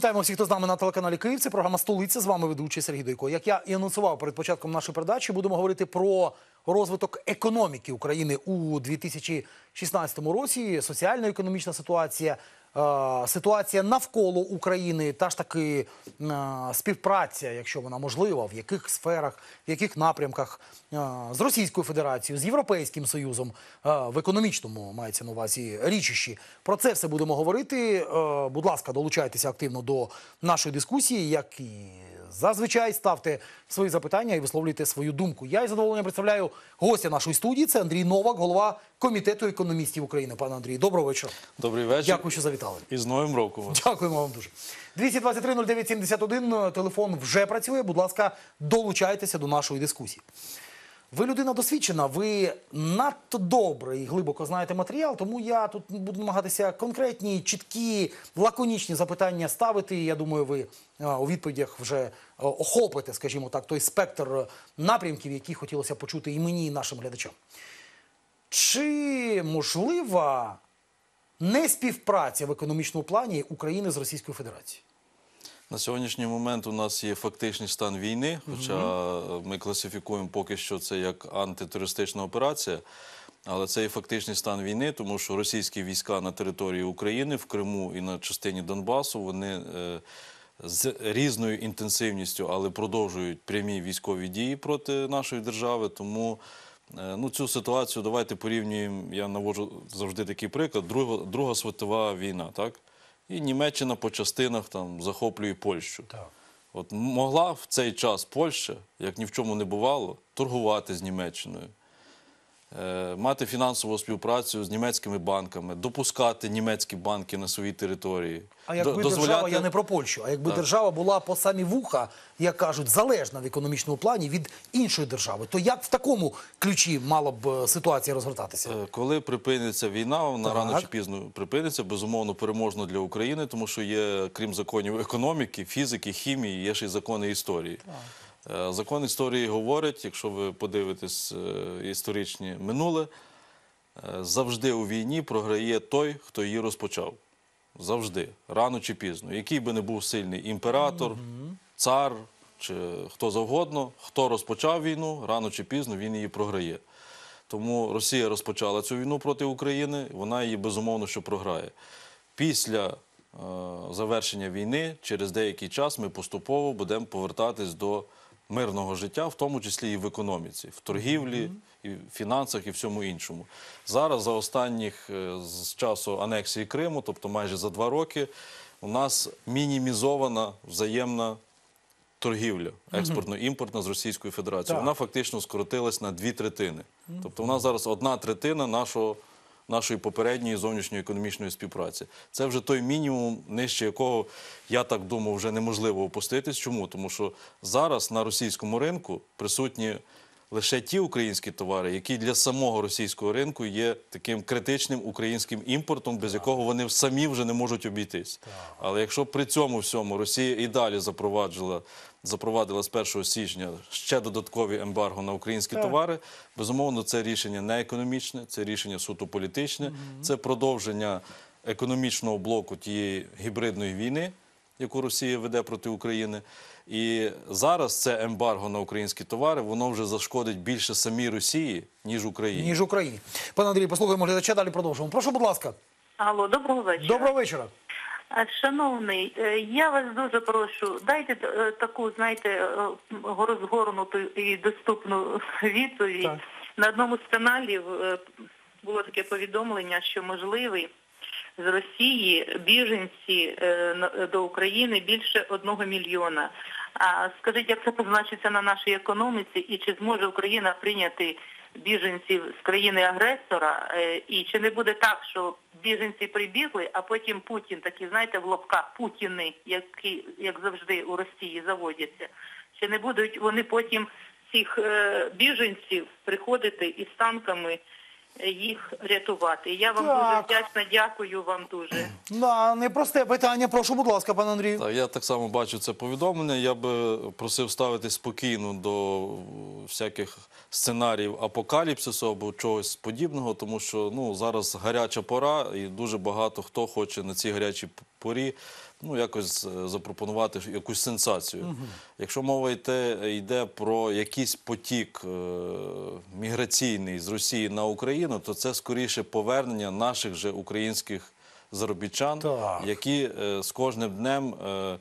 Вітаємо всіх, хто з нами на телеканалі Київ. Це програма «Столиця». З вами ведучий Сергій Дойко. Як я і анонсував перед початком нашої передачі, будемо говорити про розвиток економіки України у 2016 році, соціально-економічна ситуація, ситуація навколо України, та ж таки співпраця, якщо вона можлива, в яких сферах, в яких напрямках з Російською Федерацією, з Європейським Союзом, в економічному мається на увазі річищі. Про це все будемо говорити. Будь ласка, долучайтеся активно до нашої дискусії, як і зазвичай ставте свої запитання і висловлюйте свою думку. Я із задоволенням представляю гостя нашої студії. Це Андрій Новак, голова Комітету економістів України. Пане Андрій, доброго вечора. Добрий вечір. Дякую, що завітали. І з Новим роком вас. Дякуємо вам дуже. 223-09-71, телефон вже працює. Будь ласка, долучайтеся до нашої дискусії. Ви людина досвідчена, ви надто добре і глибоко знаєте матеріал, тому я тут буду намагатися конкретні, чіткі, лаконічні запитання ставити. Я думаю, ви у відповідях вже охопите, скажімо так, той спектр напрямків, які хотілося почути і мені, і нашим глядачам. Чи можлива неспівпраця в економічному плані України з Російською Федерацією? На сьогоднішній момент у нас є фактичний стан війни, хоча ми класифікуємо поки що це як антитерористична операція, але це є фактичний стан війни, тому що російські війська на території України, в Криму і на частині Донбасу, вони з різною інтенсивністю, але продовжують прямі військові дії проти нашої держави, тому цю ситуацію давайте порівнюємо, я наводжу завжди такий приклад, Друга світова війна, так? І Німеччина по частинах там захоплює Польщу. Так. От могла в цей час Польща, як ні в чому не бувало, торгувати з Німеччиною, мати фінансову співпрацю з німецькими банками, допускати німецькі банки на своїй території. А якби держава, я не про Польщу, а якби держава була по самі вуха, як кажуть, залежна в економічному плані від іншої держави, то як в такому ключі мала б ситуація розгортатися? Коли припиниться війна, вона рано чи пізно припиниться, безумовно переможно для України, тому що є, крім законів економіки, фізики, хімії, є ще й закони історії. Закон історії говорить, якщо ви подивитесь історичне минуле, завжди у війні програє той, хто її розпочав. Завжди, рано чи пізно. Який би не був сильний імператор, цар чи хто завгодно, хто розпочав війну, рано чи пізно він її програє. Тому Росія розпочала цю війну проти України, вона її безумовно що програє. Після завершення війни, через деякий час ми поступово будемо повертатись до мирного життя, в тому числі і в економіці, в торгівлі, і в фінансах, і всьому іншому. Зараз, за останніх, з часу анексії Криму, тобто майже за 2 роки, у нас мінімізована взаємна торгівля, експортно-імпортна з Російською Федерацією. Вона фактично скоротилась на 2/3. Тобто у нас зараз 1/3 нашої попередньої зовнішньоекономічної співпраці. Це вже той мінімум, нижче якого, я так думаю, вже неможливо опуститись. Чому? Тому що зараз на російському ринку присутні лише ті українські товари, які для самого російського ринку є таким критичним українським імпортом, без якого вони самі вже не можуть обійтись. Але якщо при цьому всьому Росія і далі запровадила з 1 січня ще додаткові ембарго на українські товари, безумовно, це рішення не економічне, це рішення суто політичне, це продовження економічного блоку тієї гібридної війни, яку Росія веде проти України. І зараз це ембарго на українські товари, воно вже зашкодить більше самій Росії, ніж Україні. Ніж Україні. Пане Андрій, послухаємо глядача, далі продовжимо. Прошу, будь ласка. Алло, доброго вечора. Доброго вечора. Шановний, я вас дуже прошу, дайте таку, знаєте, розгорнуту і доступну відповідь. Так. На одному з каналів було таке повідомлення, що можливий з Росії біженці до України більше 1 мільйона. А скажіть, як це позначиться на нашій економіці і чи зможе Україна прийняти біженців з країни-агресора, і чи не буде так, що біженці прибігли, а потім Путін, такі, знаєте, в лапках Путіни, які, як завжди, у Росії заводяться, чи не будуть вони потім цих біженців приходити із танками їх рятувати? Я вам дуже вдячна, дякую вам дуже. Непросте питання, прошу, будь ласка, пане Андрію. Я так само бачу це повідомлення, я би просив ставитись спокійно до всяких сценаріїв апокаліпсису або чогось подібного, тому що зараз гаряча пора і дуже багато хто хоче на цій гарячій порі, ну, якось запропонувати якусь сенсацію. Якщо мова йде про якийсь потік міграційний з Росії на Україну, то це скоріше повернення наших же українських заробітчан, Так. які з кожним днем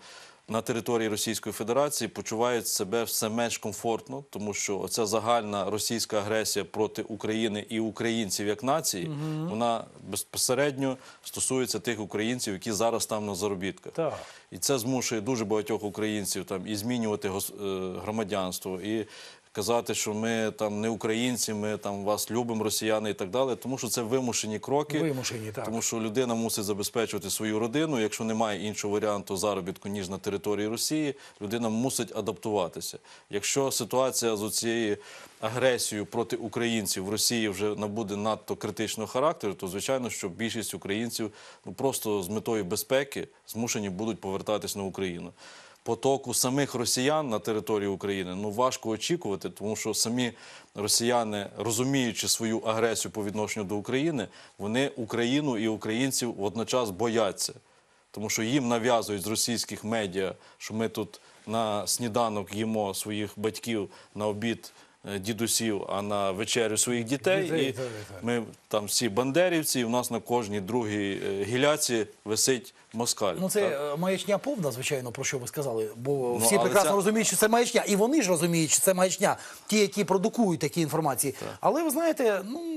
на території Російської Федерації почувають себе все менш комфортно, тому що оця загальна російська агресія проти України і українців як нації, вона безпосередньо стосується тих українців, які зараз там на заробітках. Так. І це змушує дуже багатьох українців там і змінювати громадянство, і казати, що ми там не українці, ми там вас любимо, росіяни і так далі, тому що це вимушені кроки. Вимушені, так. Тому що людина мусить забезпечувати свою родину, якщо немає іншого варіанту заробітку, ніж на території Росії, людина мусить адаптуватися. Якщо ситуація з цією агресією проти українців в Росії вже набуде надто критичного характеру, то, звичайно, що більшість українців просто з метою безпеки змушені будуть повертатись на Україну. Потоку самих росіян на території України важко очікувати, тому що самі росіяни, розуміючи свою агресію по відношенню до України, вони Україну і українців водночас бояться. Тому що їм нав'язують з російських медіа, що ми тут на сніданок їмо своїх батьків, на обід дідусів, а на вечерю своїх дітей. І ми там всі бандерівці, і в нас на кожній другій гіляці висить москаль. Ну, це маячня повна, звичайно, про що ви сказали, бо всі але прекрасно це- розуміють, що це маячня. І вони ж розуміють, що це маячня, ті, які продукують такі інформації. Але ви знаєте,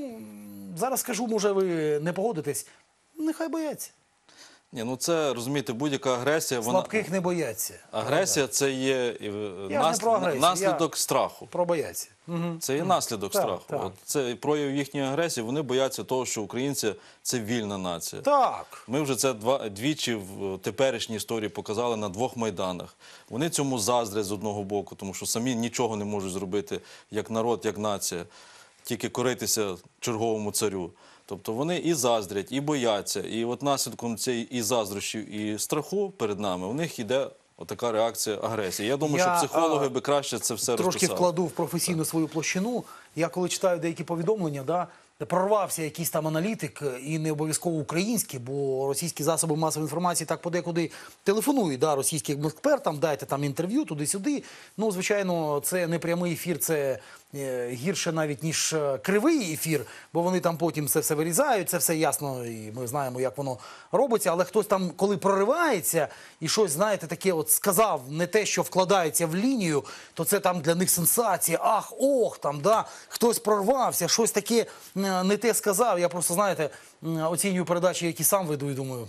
зараз скажу, може ви не погодитесь, нехай бояться. Ні, ну це, розумієте, будь-яка агресія, Слабких не бояться. Агресія – це є Я ж не про агресію, наслідок страху. Про бояться. Це є наслідок Так, страху. так. От це прояв їхньої агресії. Вони бояться того, що українці – це вільна нація. Так. Ми вже це двічі в теперішній історії показали на двох майданах. Вони цьому заздрять з одного боку, тому що самі нічого не можуть зробити як народ, як нація, тільки коритися черговому царю. Тобто вони і заздрять, і бояться. І от наслідком цієї і заздрощів, і страху перед нами у них йде отака реакція агресії. Я думаю, що психологи би краще це все Трошки розписали. вкладу в професійну свою площину. Я коли читаю деякі повідомлення, де прорвався якийсь там аналітик, і не обов'язково український, бо російські засоби масової інформації так подекуди телефонують російським експертам, дайте там інтерв'ю туди-сюди. Ну, звичайно, це не прямий ефір, це гірше навіть, ніж кривий ефір, бо вони там потім це все вирізають, це все ясно, і ми знаємо, як воно робиться. Але хтось там, коли проривається і щось, знаєте, таке от сказав, не те, що вкладається в лінію, то це там для них сенсація. Ах, ох, там, хтось прорвався, щось таке не те сказав. Я просто, знаєте, оцінюю передачі, які сам веду, і думаю,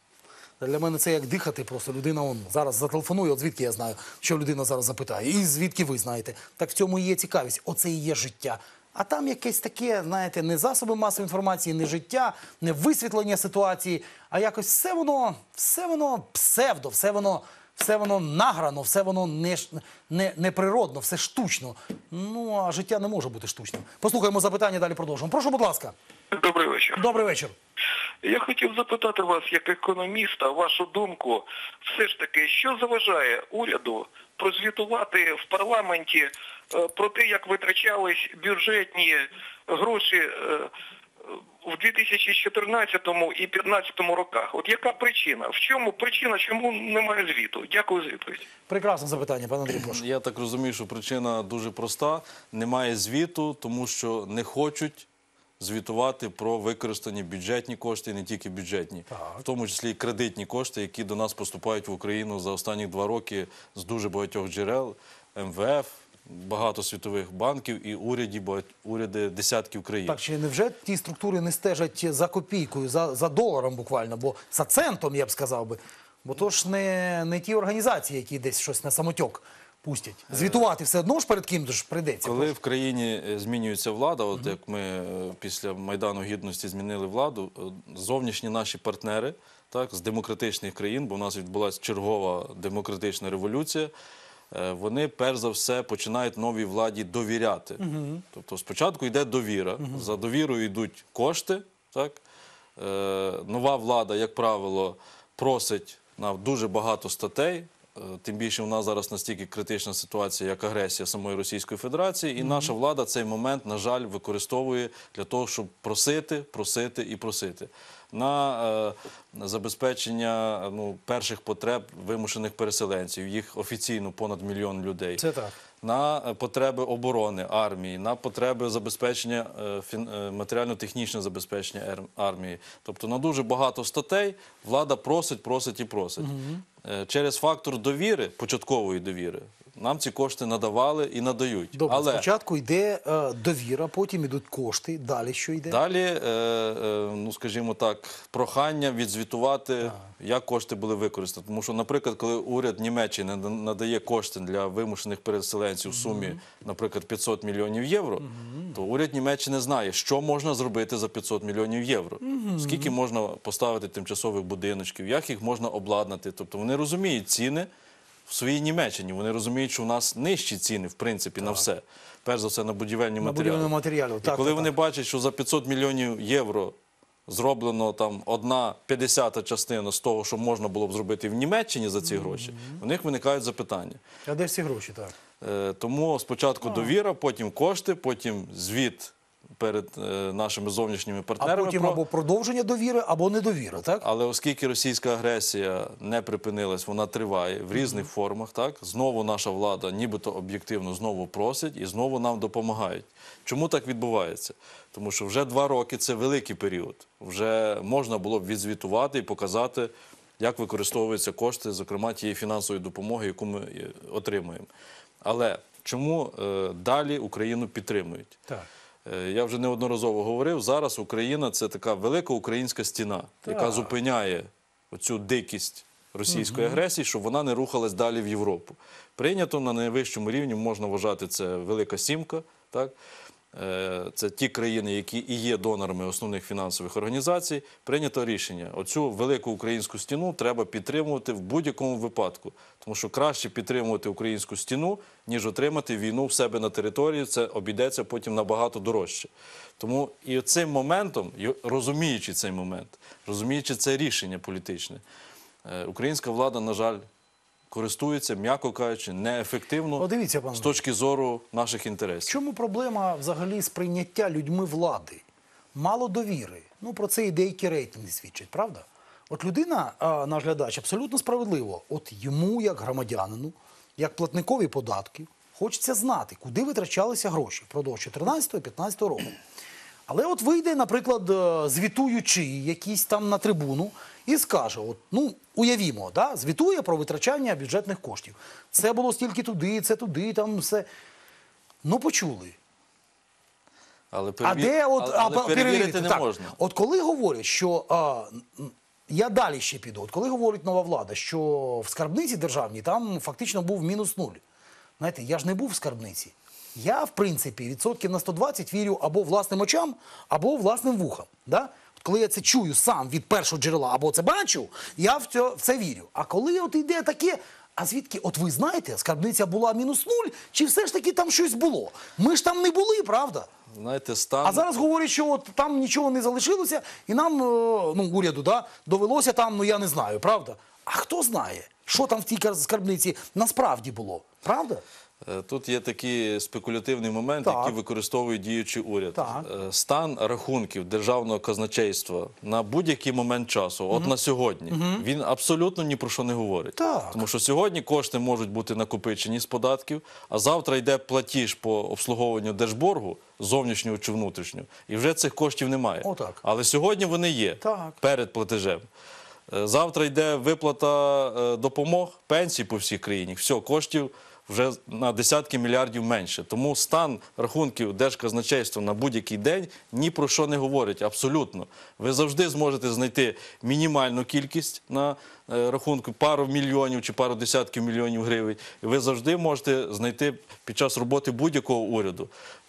для мене це як дихати, просто людина зараз зателефонує, от звідки я знаю, що людина зараз запитає, і звідки ви знаєте. Так в цьому і є цікавість, оце і є життя. А там якесь таке, знаєте, не засоби масової інформації, не життя, не висвітлення ситуації, а якось все воно псевдо, все воно награно, все воно неприродно, все штучно. Ну, а життя не може бути штучним. Послухаємо запитання, далі продовжимо. Прошу, будь ласка. Добрий вечір. Добрий вечір. Я хотів запитати вас, як економіста, вашу думку, все ж таки, що заважає уряду прозвітувати в парламенті про те, як витрачались бюджетні гроші в 2014 і 2015 роках? От яка причина? В чому причина, чому немає звіту? Дякую за відповідь. Прекрасне запитання, пане Андрій, прошу. Я так розумію, що причина дуже проста. Немає звіту, тому що не хочуть звітувати про використані бюджетні кошти, і не тільки бюджетні, в тому числі і кредитні кошти, які до нас поступають в Україну за останні 2 роки з дуже багатьох джерел, МВФ, багато світових банків і уряди десятків країн. Так, чи невже ті структури не стежать за копійкою, за доларом буквально, бо за центом, я б сказав би. Бо то ж не ті організації, які десь щось на самотьок пустять. Звітувати все одно ж перед ким ж прийдеться. Коли в країні змінюється влада, от як ми після Майдану Гідності змінили владу, зовнішні наші партнери, так, з демократичних країн, бо в нас відбулася чергова демократична революція, вони перш за все починають новій владі довіряти. Тобто спочатку йде довіра, за довірою йдуть кошти, так? Нова влада, як правило, просить на дуже багато статей, тим більше у нас зараз настільки критична ситуація, як агресія самої Російської Федерації, і наша влада цей момент, на жаль, використовує для того, щоб просити, просити і просити. На забезпечення перших потреб вимушених переселенців, їх офіційно понад 1 мільйон людей. Це так. На потреби оборони армії, на потреби забезпечення, матеріально-технічне забезпечення армії. Тобто на дуже багато статей влада просить, просить і просить. Через фактор довіри, початкової довіри, нам ці кошти надавали і надають. Добре, спочатку йде довіра, потім йдуть кошти, далі що йде? Далі, скажімо так, прохання відзвітувати, як кошти були використані. Тому що, наприклад, коли уряд Німеччини надає кошти для вимушених переселенців в сумі, наприклад, 500 мільйонів євро, то уряд Німеччини знає, що можна зробити за 500 мільйонів євро. Скільки можна поставити тимчасових будиночків, як їх можна обладнати. Тобто вони розуміють ціни в своїй Німеччині. Вони розуміють, що у нас нижчі ціни, в принципі, на все. Перш за все, на будівельні матеріали. І коли вони бачать, що за 500 мільйонів євро зроблено там 1/50 частина з того, що можна було б зробити в Німеччині за ці гроші, у них виникають запитання. А де всі гроші, так? Тому спочатку довіра, потім кошти, потім звіт перед нашими зовнішніми партнерами. А потім або продовження довіри, або недовіра, так? Але оскільки російська агресія не припинилась, вона триває в різних формах, так? Знову наша влада, нібито об'єктивно, знову просить і знову нам допомагають. Чому так відбувається? Тому що вже 2 роки – це великий період. Вже можна було б відзвітувати і показати, як використовуються кошти, зокрема тієї фінансової допомоги, яку ми отримуємо. Але чому далі Україну підтримують? Так. Я вже неодноразово говорив, зараз Україна – це така велика українська стіна, яка зупиняє оцю дикість російської агресії, щоб вона не рухалась далі в Європу. Прийнято на найвищому рівні, можна вважати, це Велика Сімка, так? Це ті країни, які і є донорами основних фінансових організацій, прийнято рішення. Оцю велику українську стіну треба підтримувати в будь-якому випадку. Тому що краще підтримувати українську стіну, ніж отримати війну в себе на території. Це обійдеться потім набагато дорожче. Тому і цим моментом, розуміючи цей момент, розуміючи це рішення політичне, українська влада, на жаль, користується, м'яко кажучи, неефективно з точки зору наших інтересів. В чому проблема взагалі сприйняття людьми влади? Мало довіри. Про це і деякі рейтинги свідчать, правда? От людина, наш глядач, абсолютно справедливо. От йому, як громадянину, як платникові податків, хочеться знати, куди витрачалися гроші впродовж 2014-2015 року. Але от вийде, наприклад, звітуючий якийсь там на трибуну і скаже, уявімо, звітує про витрачання бюджетних коштів. Це було стільки туди, це туди, там все. Почули. Але перевірити не можна. От коли говорять, що, я далі ще піду, от коли говорить нова влада, що в скарбниці державній там фактично був -0. Знаєте, я ж не був в скарбниці. Я, в принципі, відсотків на 120 вірю або власним очам, або власним вухам. Да? Коли я це чую сам від першого джерела, або це бачу, я в це вірю. А коли от йде таке, а звідки, от ви знаєте, скарбниця була -0, чи все ж таки там щось було? Ми ж там не були, правда? Знаєте, А зараз говорять, що от там нічого не залишилося, і нам, уряду, довелося там, я не знаю, правда? А хто знає, що там в тій скарбниці насправді було, правда? Тут є такий спекулятивний момент, який використовує діючий уряд. Стан рахунків державного казначейства на будь-який момент часу, от на сьогодні, він абсолютно ні про що не говорить. Тому що сьогодні кошти можуть бути накопичені з податків, а завтра йде платіж по обслуговуванню держборгу, зовнішнього чи внутрішнього, і вже цих коштів немає. Але сьогодні вони є перед платежем. Завтра йде виплата допомог, пенсій по всій країні, все, коштів вже на десятки мільярдів менше. Тому стан рахунків Держказначейства на будь-який день ні про що не говорить, абсолютно. Ви завжди зможете знайти мінімальну кількість на рахунку, пару мільйонів чи пару десятків мільйонів гривень. І ви завжди можете знайти під час роботи будь-якого уряду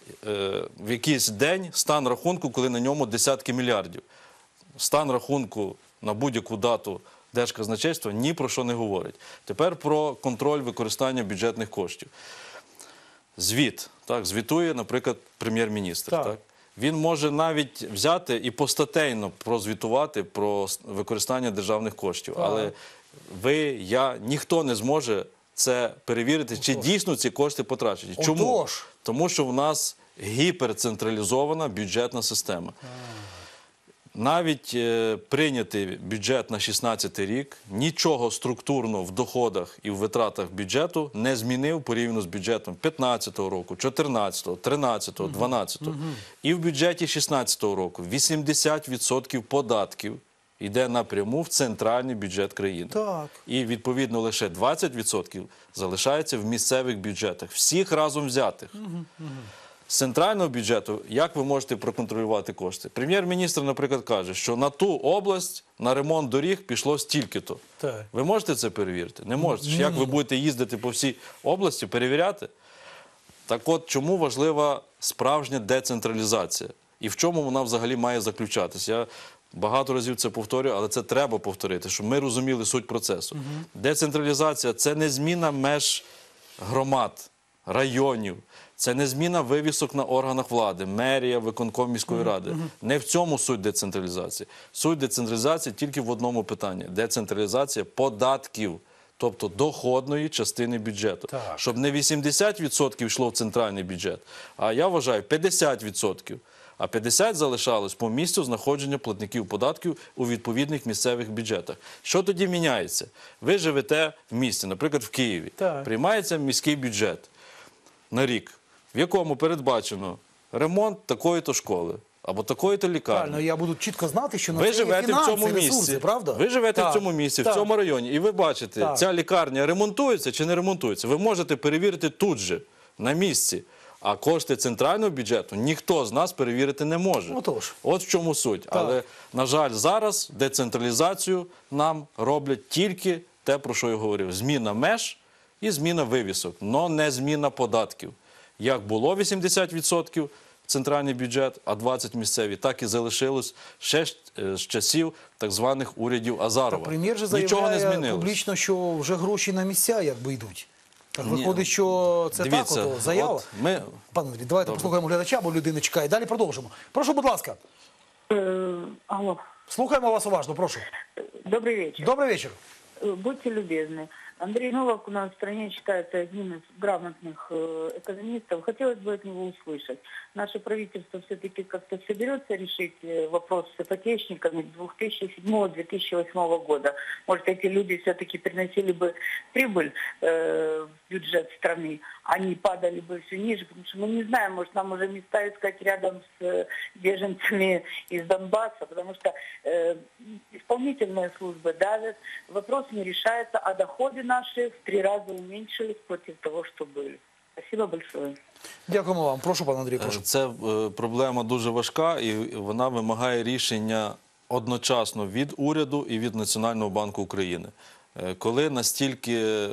в якийсь день стан рахунку, коли на ньому десятки мільярдів. Стан рахунку на будь-яку дату Держказначейства ні про що не говорить. Тепер про контроль використання бюджетних коштів. Звіт. Звітує, наприклад, прем'єр-міністр. Він може навіть взяти і постатейно прозвітувати про використання державних коштів. Але ви, я, ніхто не зможе це перевірити, чи дійсно ці кошти потрачені. Чому? Отож. Тому що в нас гіперцентралізована бюджетна система. Навіть прийнятий бюджет на 2016 рік нічого структурно в доходах і в витратах бюджету не змінив порівняно з бюджетом 2015 року, 2014, 2013, 2012. І в бюджеті 2016 року 80% податків йде напряму в центральний бюджет країни. Так. І, відповідно, лише 20% залишається в місцевих бюджетах, всіх разом взятих. З центрального бюджету, як ви можете проконтролювати кошти? Прем'єр-міністр, наприклад, каже, що на ту область, на ремонт доріг пішло стільки-то. Так. Ви можете це перевірити? Не можете. Як ви будете їздити по всій області, перевіряти? Так от, чому важлива справжня децентралізація? І в чому вона взагалі має заключатися? Я багато разів це повторюю, але це треба повторити, щоб ми розуміли суть процесу. Децентралізація – це не зміна меж громад, районів. Це не зміна вивісок на органах влади, мерія, виконком міської ради. Не в цьому суть децентралізації. Суть децентралізації тільки в одному питанні. Децентралізація податків, тобто доходної частини бюджету. Так. Щоб не 80% йшло в центральний бюджет, а я вважаю 50%. А 50% залишалось по місцю знаходження платників податків у відповідних місцевих бюджетах. Що тоді міняється? Ви живете в місті, наприклад, в Києві. Так. Приймається міський бюджет на рік, в якому передбачено ремонт такої-то школи або такої-то лікарні. Правильно, я буду чітко знати, що на Ви це є живете в фінанси, цьому ресурси, місці, правда? ви живете Так, в цьому місці, так. в цьому районі, і ви бачите, Так. ця лікарня ремонтується чи не ремонтується. Ви можете перевірити тут же, на місці. А кошти центрального бюджету ніхто з нас перевірити не може. Отож. От в чому суть. Але, на жаль, зараз децентралізацію нам роблять тільки те, про що я говорив. Зміна меж і зміна вивісок, но не зміна податків. Як було 80% центральний бюджет, а 20% місцеві, так і залишилось ще з часів так званих урядів Азарова. Прем'єр же Нічого не заявляє змінилось. публічно, що вже гроші на місця якби йдуть. Так Ні. виходить, що це Дивіться, так, ото, заява? от ми... Пане Андрій, давайте послухаємо глядача, бо людина чекає. Далі продовжимо. Прошу, будь ласка. Алло, Слухаємо вас уважно, прошу. добрый вечер. Добрий вечір. Будьте любезны. Андрей Новак у нас в стране считается одним из грамотных экономистов. Хотелось бы от него услышать. Наше правительство все-таки как-то соберется решить вопрос с ипотечниками 2007-2008 года. Может, эти люди все-таки приносили бы прибыль в бюджет страны, а не падали бы все ниже, потому что мы не знаем, может, нам уже места искать рядом с беженцами из Донбасса, потому что исполнительные службы давят, вопрос не решается, а доходы наши в 3 раза уменьшились против того, что были. Спасибо большое. Дякуємо вам. Прошу, пане Андрій, прошу. Це проблема дуже важка і вона вимагає рішення одночасно від уряду і від Національного банку України. Коли настільки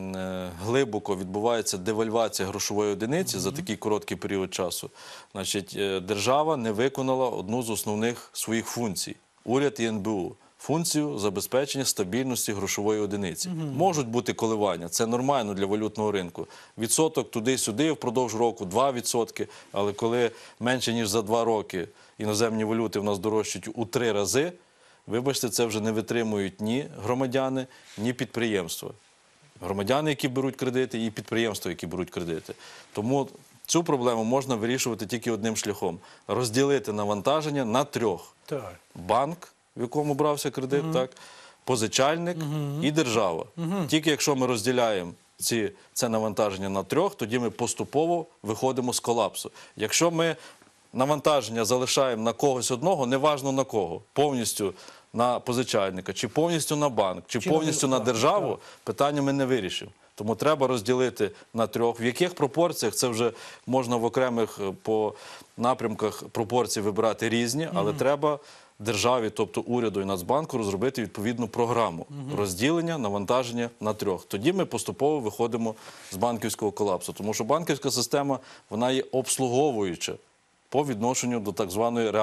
глибоко відбувається девальвація грошової одиниці за такий короткий період часу, значить, держава не виконала одну з основних своїх функцій – уряд і НБУ. Функцію забезпечення стабільності грошової одиниці. Можуть бути коливання, це нормально для валютного ринку. Відсоток туди-сюди впродовж року 2%, але коли менше ніж за 2 роки іноземні валюти в нас дорожчають у 3 рази, вибачте, це вже не витримують ні громадяни, ні підприємства. Громадяни, які беруть кредити, і підприємства, які беруть кредити. Тому цю проблему можна вирішувати тільки одним шляхом – розділити навантаження на 3. Так. Банк, в якому брався кредит, так, позичальник і держава. Тільки якщо ми розділяємо це навантаження на 3, тоді ми поступово виходимо з колапсу. Якщо ми навантаження залишаємо на когось одного, неважно на кого, повністю на позичальника, чи повністю на банк, чи повністю на державу, питання ми не вирішимо. Тому треба розділити на 3. В яких пропорціях, це вже можна в окремих по напрямках пропорції вибирати різні, але треба державі, тобто уряду і Нацбанку, розробити відповідну програму розділення навантаження на 3. Тоді ми поступово виходимо з банківського колапсу. Тому що банківська система, вона є обслуговуюча по відношенню до так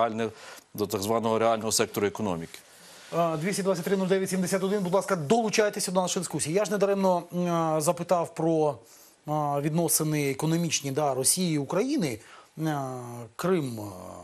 званого реального сектору економіки. 223-09-71, будь ласка, долучайтеся до нашої дискусії. Я ж недаремно запитав про відносини економічні Росії і України. Крим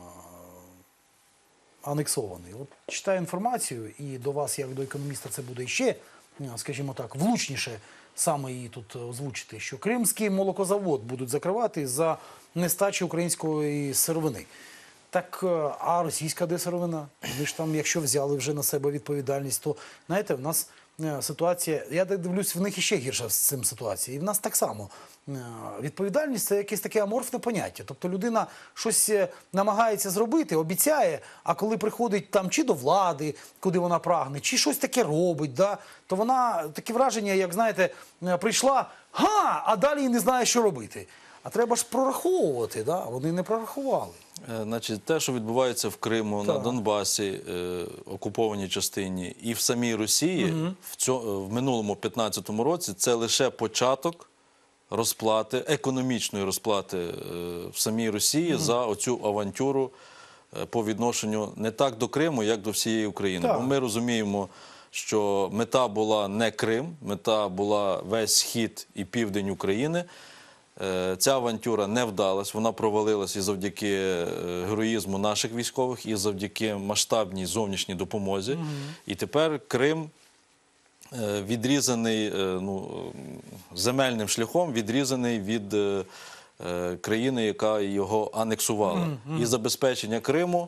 анексований. От читаю інформацію, і до вас, як до економіста, це буде ще, скажімо так, влучніше саме її тут озвучити, що Кримський молокозавод будуть закривати за нестачі української сировини. Так, а російська де сировина? Вони ж там, якщо взяли вже на себе відповідальність, то, знаєте, в нас ситуація, я так дивлюсь, в них іще гірша з цим ситуація. І в нас так само. Відповідальність – це якесь таке аморфне поняття. Тобто людина щось намагається зробити, обіцяє, а коли приходить там чи до влади, куди вона прагне, чи щось таке робить, да, то вона, таке враження, як, знаєте, прийшла, а далі і не знає, що робити. А треба ж прораховувати, да? Вони не прорахували. Значить, те, що відбувається в Криму, на Донбасі, окупованій частині, і в самій Росії, в минулому 15-му році, це лише початок розплати, економічної розплати в самій Росії за оцю авантюру по відношенню не так до Криму, як до всієї України. Бо ми розуміємо, що мета була не Крим, мета була весь схід і південь України. Ця авантюра не вдалась, вона провалилась і завдяки героїзму наших військових, і завдяки масштабній зовнішній допомозі. І тепер Крим відрізаний земельним шляхом, відрізаний від країни, яка його анексувала. І забезпечення Криму,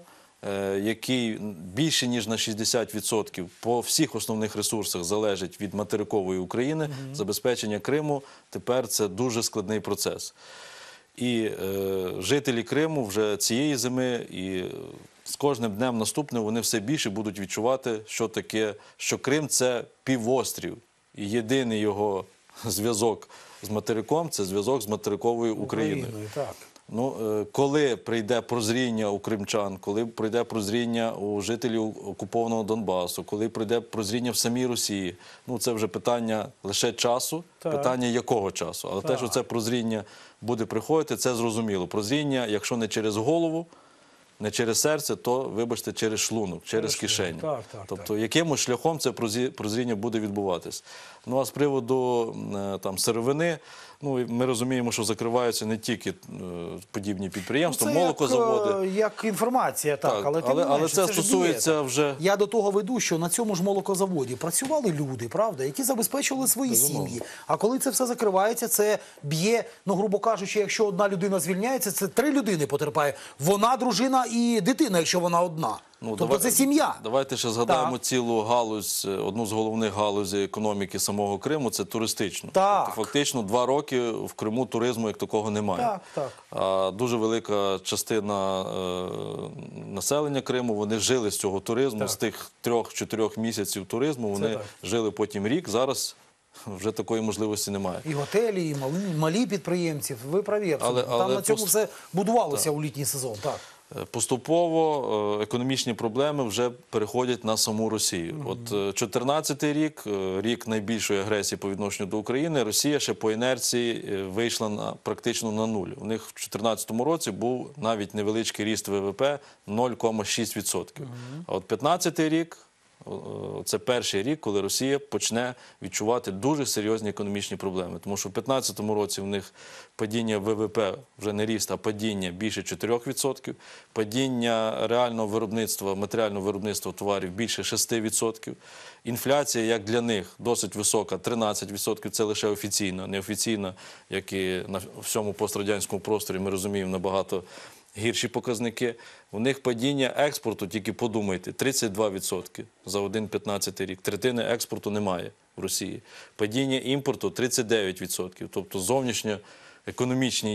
який більше ніж на 60% по всіх основних ресурсах залежить від материкової України, забезпечення Криму тепер це дуже складний процес. І жителі Криму вже цієї зими і з кожним днем наступним вони все більше будуть відчувати, що таке, що Крим – це півострів. І єдиний його зв'язок з материком – це зв'язок з материковою Україною. Так. Ну, коли прийде прозріння у кримчан, коли прийде прозріння у жителів окупованого Донбасу, коли прийде прозріння в самій Росії, ну це вже питання лише часу, питання якого часу. Але те, що це прозріння буде приходити, це зрозуміло. Прозріння, якщо не через голову, не через серце, то, вибачте, через шлунок, через кишеню. Тобто, якимось шляхом це прозріння буде відбуватись. Ну, а з приводу сировини, ну, ми розуміємо, що закриваються не тільки подібні підприємства, молокозаводи. Як інформація, але це стосується вже... Я до того веду, що на цьому ж молокозаводі працювали люди, правда, які забезпечували свої сім'ї. А коли це все закривається, це б'є, ну, грубо кажучи, якщо одна людина звільняється, це 3 людини потерпає. Вона, дружина і дитина, якщо вона одна. Тобто це сім'я. Давайте ще згадаємо цілу галузь, одну з головних галузей економіки самого Криму – це туристичну. Тобто, фактично 2 роки в Криму туризму як такого немає. Дуже велика частина населення Криму, вони жили з цього туризму, з тих 3-4 місяців туризму, вони жили потім рік, зараз вже такої можливості немає. І готелі, і малі підприємці, ви праві абсолютно. Там на цьому все будувалося у літній сезон. Поступово економічні проблеми вже переходять на саму Росію. От 2014 рік, рік найбільшої агресії по відношенню до України, Росія ще по інерції вийшла практично на нуль. У них в 2014 році був навіть невеличкий ріст ВВП 0,6%. А от 2015 рік, це перший рік, коли Росія почне відчувати дуже серйозні економічні проблеми. Тому що в 2015 році в них падіння ВВП, вже не ріст, а падіння більше 4%, падіння реального виробництва, матеріального виробництва товарів більше 6%. Інфляція, як для них, досить висока, 13%, це лише офіційна. Неофіційна, як і на всьому пострадянському просторі, ми розуміємо, набагато гірші показники. У них падіння експорту, тільки подумайте, 32% за 1,15 рік. Третини експорту немає в Росії. Падіння імпорту 39%. Тобто зовнішньоекономічна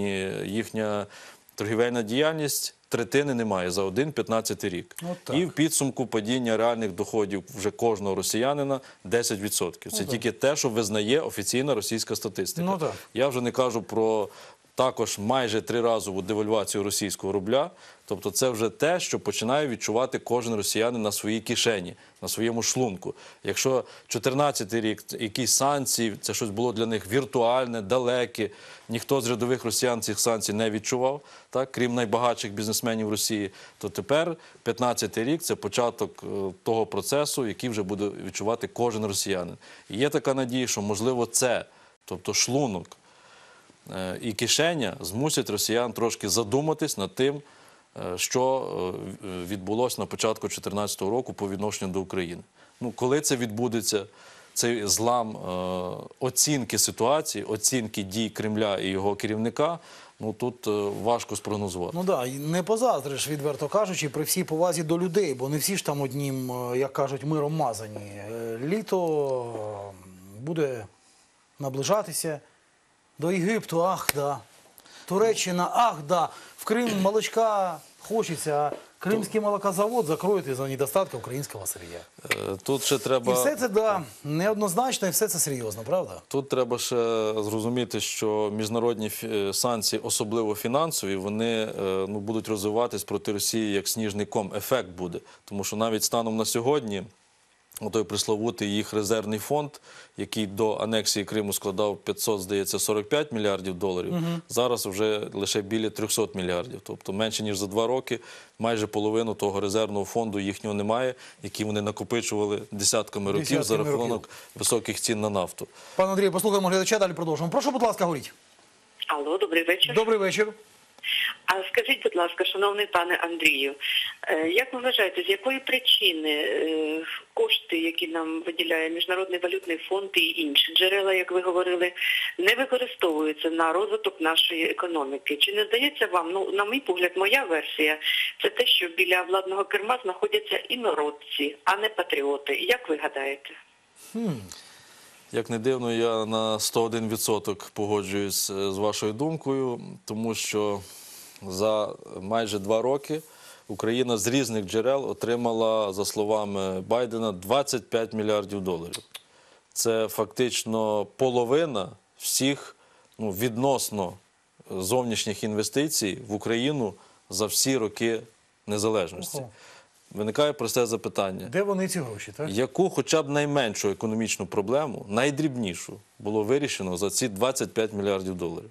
їхня торгівельна діяльність третини немає за 1,15 рік. І в підсумку падіння реальних доходів вже кожного росіянина 10%. Це тільки те, що визнає офіційна російська статистика. Я вже не кажу про також майже 3-разову девальвацію російського рубля. Тобто це вже те, що починає відчувати кожен росіянин на своїй кишені, на своєму шлунку. Якщо 2014 рік, якісь санкції, це щось було для них віртуальне, далеке, ніхто з рядових росіян цих санкцій не відчував, крім найбагатших бізнесменів Росії, то тепер 2015 рік – це початок того процесу, який вже буде відчувати кожен росіянин. І є така надія, що, можливо, це, тобто шлунок, і кишеня змусять росіян трошки задуматись над тим, що відбулося на початку 2014 року по відношенню до України. Ну, коли це відбудеться, цей злам оцінки ситуації, оцінки дій Кремля і його керівника, ну тут важко спрогнозувати. Ну так, не позаздриш, відверто кажучи, при всій повазі до людей, бо не всі ж там одним, як кажуть, миром мазані. Літо буде наближатися до Єгипту, ах, да. Туреччина, ах, да. В Крим молочка хочеться, а кримський молокозавод закроють із-за недостатку українського сир'я. Тут ще треба... І все це, да, неоднозначно, і все це серйозно, правда? Тут треба ще зрозуміти, що міжнародні санкції, особливо фінансові, вони будуть розвиватись проти Росії як сніжний ком. Ефект буде. Тому що навіть станом на сьогодні той присловутий їх резервний фонд, який до анексії Криму складав 545 мільярдів доларів, зараз вже лише біля 300 мільярдів. Тобто менше, ніж за 2 роки, майже половину того резервного фонду їхнього немає, який вони накопичували десятками років за рахунок високих цін на нафту. Пане Андрію, послухаємо глядача, далі продовжимо. Прошу, будь ласка, говоріть. Алло, добрий вечір. Добрий вечір. А скажіть, будь ласка, шановний пане Андрію, як ви вважаєте, з якої причини кошти, які нам виділяє Міжнародний валютний фонд і інші джерела, як ви говорили, не використовуються на розвиток нашої економіки? Чи не здається вам, ну, на мій погляд, моя версія, це те, що біля владного керма знаходяться інородці, а не патріоти. Як ви гадаєте? Як не дивно, я на 101% погоджуюсь з вашою думкою, тому що за майже 2 роки Україна з різних джерел отримала, за словами Байдена, 25 мільярдів доларів. Це фактично половина всіх відносно зовнішніх інвестицій в Україну за всі роки незалежності. Виникає просте запитання. Де вони ці гроші, так? Яку хоча б найменшу економічну проблему, найдрібнішу, було вирішено за ці 25 мільярдів доларів?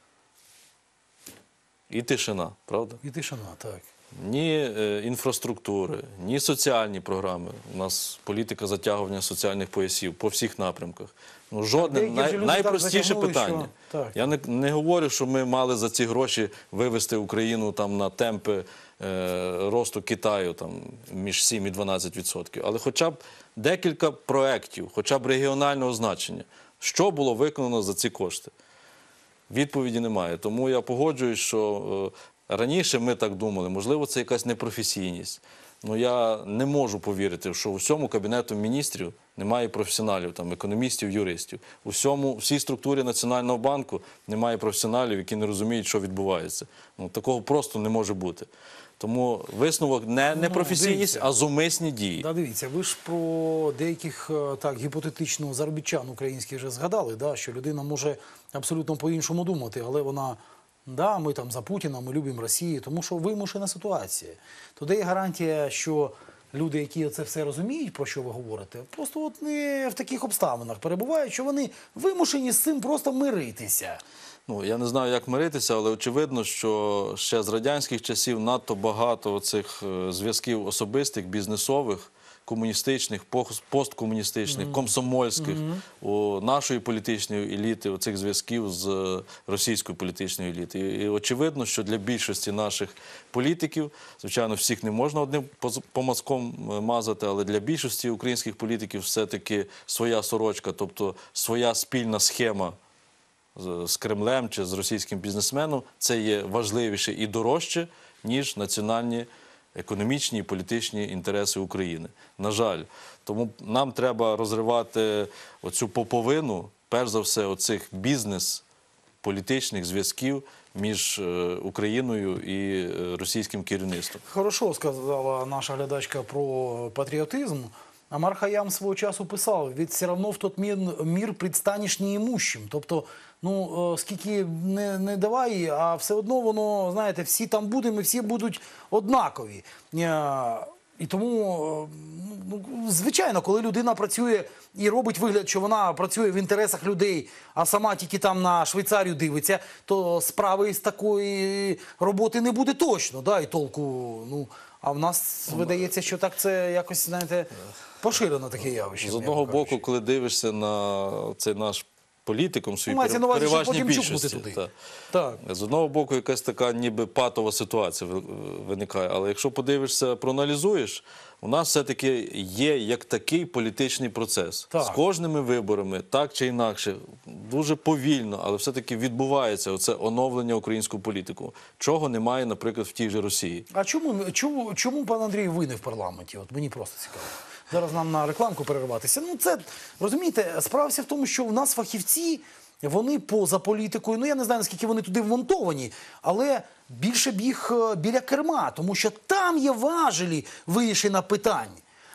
І тишина, правда? І тишина, так. Ні інфраструктури, ні соціальні програми. У нас політика затягування соціальних поясів по всіх напрямках. Ну, жодне, найпростіше питання. Так. Я не говорю, що ми мали за ці гроші вивести Україну там, на темпи росту Китаю там, між 7 і 12%. Але хоча б декілька проєктів, хоча б регіонального значення. Що було виконано за ці кошти? Відповіді немає. Тому я погоджуюсь, що раніше ми так думали, можливо, це якась непрофесійність. Ну, я не можу повірити, що у всьому Кабінету міністрів немає професіоналів, там, економістів, юристів. У всій структурі Національного банку немає професіоналів, які не розуміють, що відбувається. Ну, такого просто не може бути. Тому висновок не непрофесійність, а зумисні дії. Да, дивіться, ви ж про деяких так гіпотетично заробітчан українських вже згадали, да, що людина може абсолютно по-іншому думати, але вона, да, ми там за Путіна, ми любимо Росію, тому що вимушена ситуація. То де є гарантія, що люди, які це все розуміють, про що ви говорите, просто от не в таких обставинах перебувають, що вони вимушені з цим просто миритися. Ну, я не знаю, як миритися, але очевидно, що ще з радянських часів надто багато цих зв'язків особистих, бізнесових, комуністичних, посткомуністичних, комсомольських у нашої політичної еліти, оцих зв'язків з російською політичною елітою. І очевидно, що для більшості наших політиків, звичайно, всіх не можна одним помазком мазати, але для більшості українських політиків все-таки своя сорочка, тобто своя спільна схема з Кремлем чи з російським бізнесменом, це є важливіше і дорожче, ніж національні економічні і політичні інтереси України. На жаль. Тому нам треба розривати оцю поповину, перш за все, оцих бізнес-політичних зв'язків між Україною і російським керівництвом. Хорошо сказала наша глядачка про патріотизм. Амар Хаям свого часу писав, ведь все равно в тот мир предстанешь неимущим. Тобто, ну, скільки не давай, а все одно воно, знаєте, всі там будемо і всі будуть однакові. І тому, ну, звичайно, коли людина працює і робить вигляд, що вона працює в інтересах людей, а сама тільки там на Швейцарію дивиться, то справи з такої роботи не буде точно, да, і толку, ну, а в нас видається, що так це якось, знаєте, поширено таке явище. З одного боку, коли дивишся на цей наш політиком своїй Мається на увазі, щоб переважній потім чухнути більшості. туди. Так. Так. З одного боку, якась така ніби патова ситуація виникає. Але якщо подивишся, проаналізуєш, у нас все-таки є як такий політичний процес. Так. З кожними виборами, так чи інакше, дуже повільно, але все-таки відбувається оце оновлення українського політику. Чого немає, наприклад, в тій же Росії. А чому пан Андрій, ви не в парламенті? От мені просто цікаво. Зараз нам на рекламку перерватися. Ну, це, розумієте, справа вся в тому, що в нас фахівці, вони поза політикою, ну я не знаю, наскільки вони туди вмонтовані, але більше б їх біля керма, тому що там є важелі вирішення питань.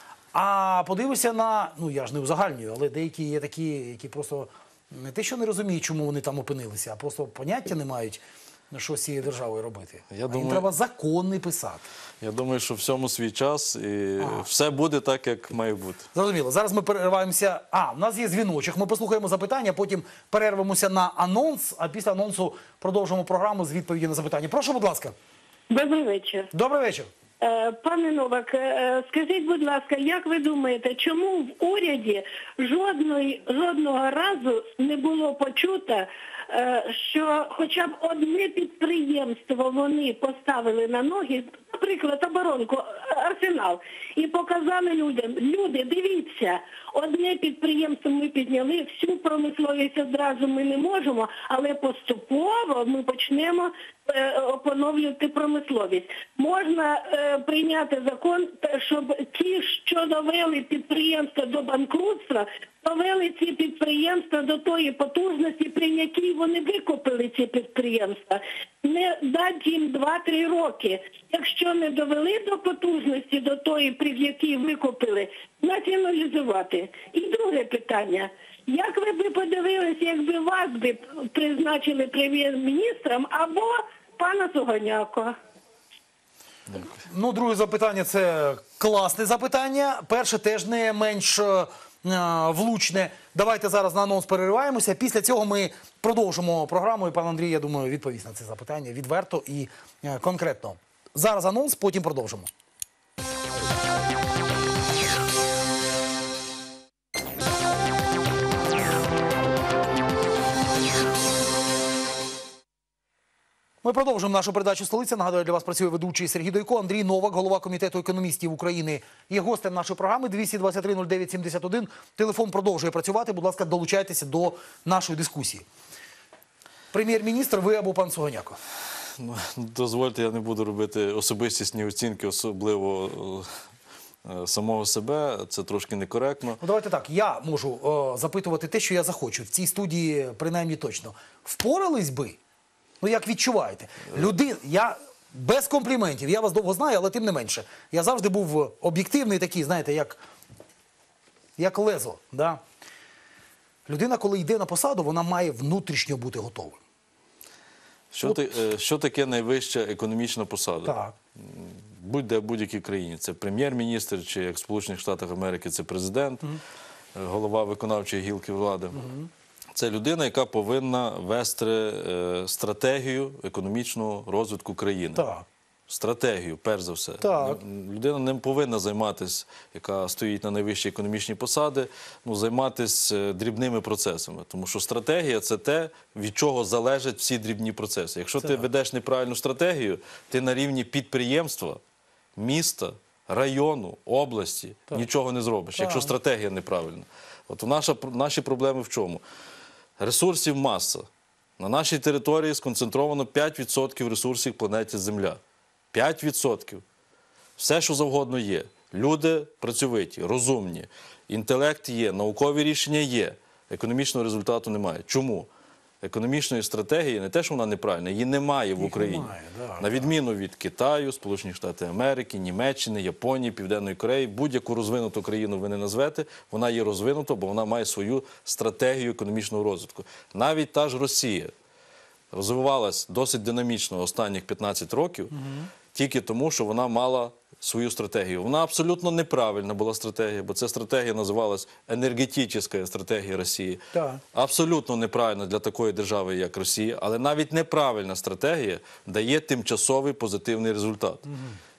А подивися на, ну я ж не узагальнюю, але деякі є такі, які просто не те, що не розуміють, чому вони там опинилися, а просто поняття не мають, що з цією державою робити. Їм треба закони писати. Я думаю, що всьому свій час і все буде так, як має бути. Зрозуміло. Зараз ми перериваємося. У нас є дзвіночок. Ми послухаємо запитання, потім перервемося на анонс, а після анонсу продовжимо програму з відповіді на запитання. Прошу, будь ласка. Добрий вечір. Добрий вечір. Пане Новак, скажіть, будь ласка, як ви думаєте, чому в уряді жодного разу не було почуто, що хоча б одне підприємство вони поставили на ноги, наприклад, оборонку, Арсенал, і показали людям, люди, дивіться, одне підприємство ми підняли, всю промисловість одразу ми не можемо, але поступово ми почнемо поновлювати промисловість. Можна прийняти закон, щоб ті, що довели підприємства до банкрутства, довели ці підприємства до тої потужності, при якій вони викупили ці підприємства. Не дати їм 2-3 роки. Якщо не довели до потужності, до тої, при якій викупили, націоналізувати. І друге питання. Як ви б подивилися, якби вас би призначили прем'єр-міністром або пана Сугоняко? Ну, друге запитання – це класне запитання. Перше теж не менш влучне. Давайте зараз на анонс перериваємося. Після цього ми продовжимо програму, і пан Андрій, я думаю, відповість на це запитання відверто і конкретно. Зараз анонс, потім продовжимо. Ми продовжуємо нашу передачу «Столиця». Нагадую, для вас працює ведучий Сергій Дойко. Андрій Новак, голова Комітету економістів України, є гостем нашої програми. 223-09-71. Телефон продовжує працювати. Будь ласка, долучайтеся до нашої дискусії. Прем'єр-міністр, ви або пан Сугоняко? Ну, дозвольте, я не буду робити особистісні оцінки, особливо самого себе. Це трошки некоректно. Ну, давайте так, я можу запитувати те, що я захочу. В цій студії, принаймні, точно. Впорались би? Ну, як відчуваєте? Я без компліментів, я вас довго знаю, але тим не менше. Я завжди був об'єктивний такий, знаєте, як лезо. Да? Людина, коли йде на посаду, вона має внутрішньо бути готовою. Що таке найвища економічна посада? Так. Будь-де в будь-якій країні. Це прем'єр-міністр, чи як в Сполучених Штатах Америки це президент, голова виконавчої гілки влади. Це людина, яка повинна вести стратегію економічного розвитку країни. Так. Стратегію, перш за все. Так. Людина не повинна займатися, яка стоїть на найвищій економічній посаді, займатися дрібними процесами. Тому що стратегія – це те, від чого залежать всі дрібні процеси. Якщо ти ведеш неправильну стратегію, ти на рівні підприємства, міста, району, області нічого не зробиш, якщо стратегія неправильна. От наші проблеми в чому? Ресурсів маса. На нашій території сконцентровано 5% ресурсів планеті Земля. 5%. Все, що завгодно є. Люди працьовиті, розумні, інтелект є, наукові рішення є. Економічного результату немає. Чому? Економічної стратегії не те, що вона неправильна, її немає в Україні. На відміну від Китаю, Сполучених Штатів Америки, Німеччини, Японії, Південної Кореї, будь-яку розвинуту країну ви не назвете, вона є розвинута, бо вона має свою стратегію економічного розвитку. Навіть та ж Росія розвивалась досить динамічно останніх 15 років, тільки тому, що вона мала свою стратегію. Вона абсолютно неправильна була стратегія, бо ця стратегія називалась енергетична стратегія Росії. Так. Абсолютно неправильна для такої держави, як Росія, але навіть неправильна стратегія дає тимчасовий позитивний результат.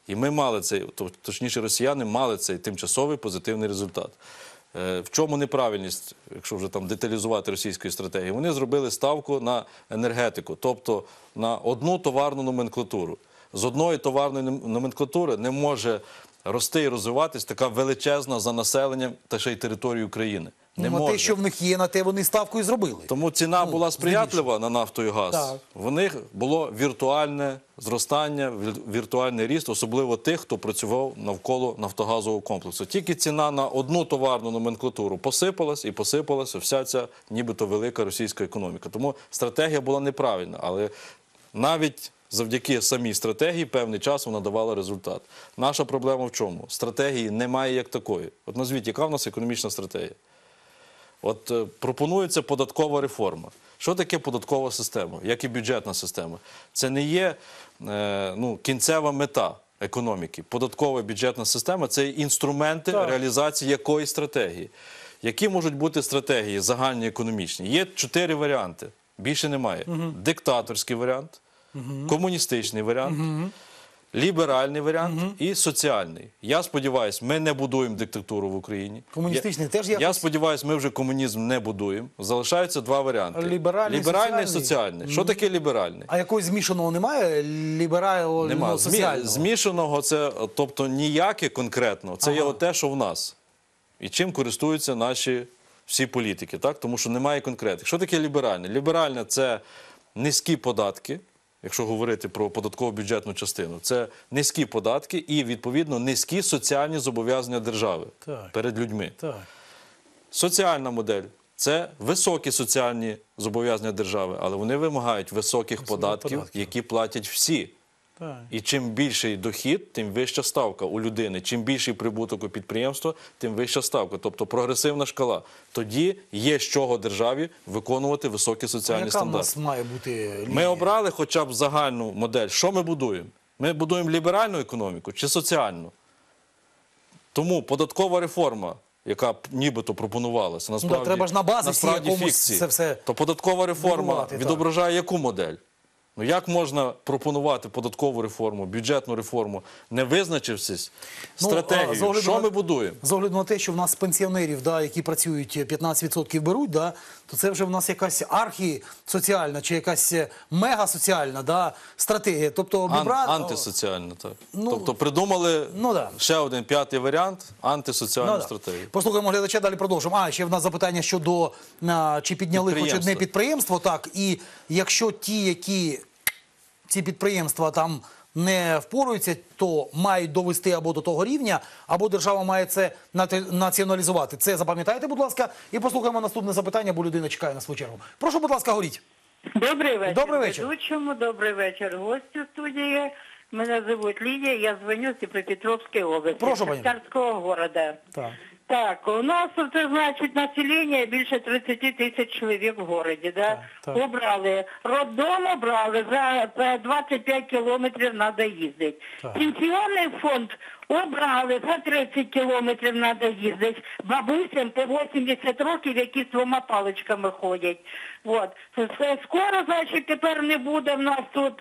І ми мали цей, точніше росіяни мали цей тимчасовий позитивний результат. В чому неправильність, якщо вже там деталізувати російської стратегії? Вони зробили ставку на енергетику, тобто на одну товарну номенклатуру. З одної товарної номенклатури не може рости і розвиватись така величезна за населенням та ще й територію України. Не На може. те, що в них є, на те вони ставку і зробили. Тому ціна була сприятлива на нафту і газ. Так. В них було віртуальне зростання, віртуальний ріст, особливо тих, хто працював навколо нафтогазового комплексу. Тільки ціна на одну товарну номенклатуру посипалась і посипалася вся ця нібито велика російська економіка. Тому стратегія була неправильна, але навіть завдяки самій стратегії певний час вона давала результат. Наша проблема в чому? Стратегії немає як такої. От назвіть, яка в нас економічна стратегія? От пропонується податкова реформа. Що таке податкова система, як і бюджетна система? Це не є кінцева мета економіки. Податкова і бюджетна система – це інструменти реалізації якоїсь стратегії. Які можуть бути стратегії загальні економічні? Є 4 варіанти, більше немає. Диктаторський варіант, комуністичний варіант, ліберальний варіант і соціальний. Я сподіваюся, ми не будуємо диктатуру в Україні. Комуністичний теж якось? Я сподіваюся, ми вже комунізм не будуємо. Залишаються 2 варіанти. Ліберальний і соціальний. соціальний. Що таке ліберальний? А якогось змішаного немає? Нема. Соціального? Змішаного це, тобто ніяке конкретно, це є те, що в нас. І чим користуються наші всі політики, так? Тому що немає конкретики. Що таке ліберальне? Ліберальне – це низькі податки, якщо говорити про податково-бюджетну частину. Це низькі податки і, відповідно, низькі соціальні зобов'язання держави перед людьми. Так. Соціальна модель – це високі соціальні зобов'язання держави, але вони вимагають високих податків, які платять всі. Так. І чим більший дохід, тим вища ставка у людини. Чим більший прибуток у підприємства, тим вища ставка. Тобто прогресивна шкала. Тоді є з чого державі виконувати високі соціальні Яка в стандарти. нас має бути лінія? Ми обрали хоча б загальну модель. Що ми будуємо? Ми будуємо ліберальну економіку чи соціальну? Тому податкова реформа, яка нібито пропонувалася, насправді, треба ж на базисі насправді якомусь фікції. це все То податкова реформа будувати, відображає яку модель? Ну як можна пропонувати податкову реформу, бюджетну реформу, не визначившись стратегією? Що ми будуємо? З огляду на те, що в нас пенсіонерів, які працюють 15% беруть, то це вже в нас якась архісоціальна чи якась мегасоціальна стратегія. Тобто Антисоціальна, так. Тобто придумали ще один 5-й варіант антисоціальну стратегію. Послухаємо глядача, далі продовжимо. Ще в нас запитання щодо, чи підняли хоч одне підприємство, так, і якщо ці підприємства там не впораються, то мають довести або до того рівня, або держава має це націоналізувати. Це запам'ятайте, будь ласка, і послухаємо наступне запитання, бо людина чекає на свою чергу. Прошу, будь ласка, говоріть. Добрий вечір. Добрий вечір. Ведучому, добрий вечір гостю студії. Мене звуть Лідія, я дзвоню з Дніпропетровської області, Прошу, пані. Шахтарського города. Так. Так, у нас, це значить, населення більше 30 тисяч чоловік в городі, да? Так. Обрали. Роддом обрали, за 25 кілометрів треба їздити. Так. Пенсіонний фонд обрали, за 30 кілометрів треба їздити. Бабусям по 80 років, які з 2 паличками ходять. Вот. Скоро, значить, тепер не буде в нас тут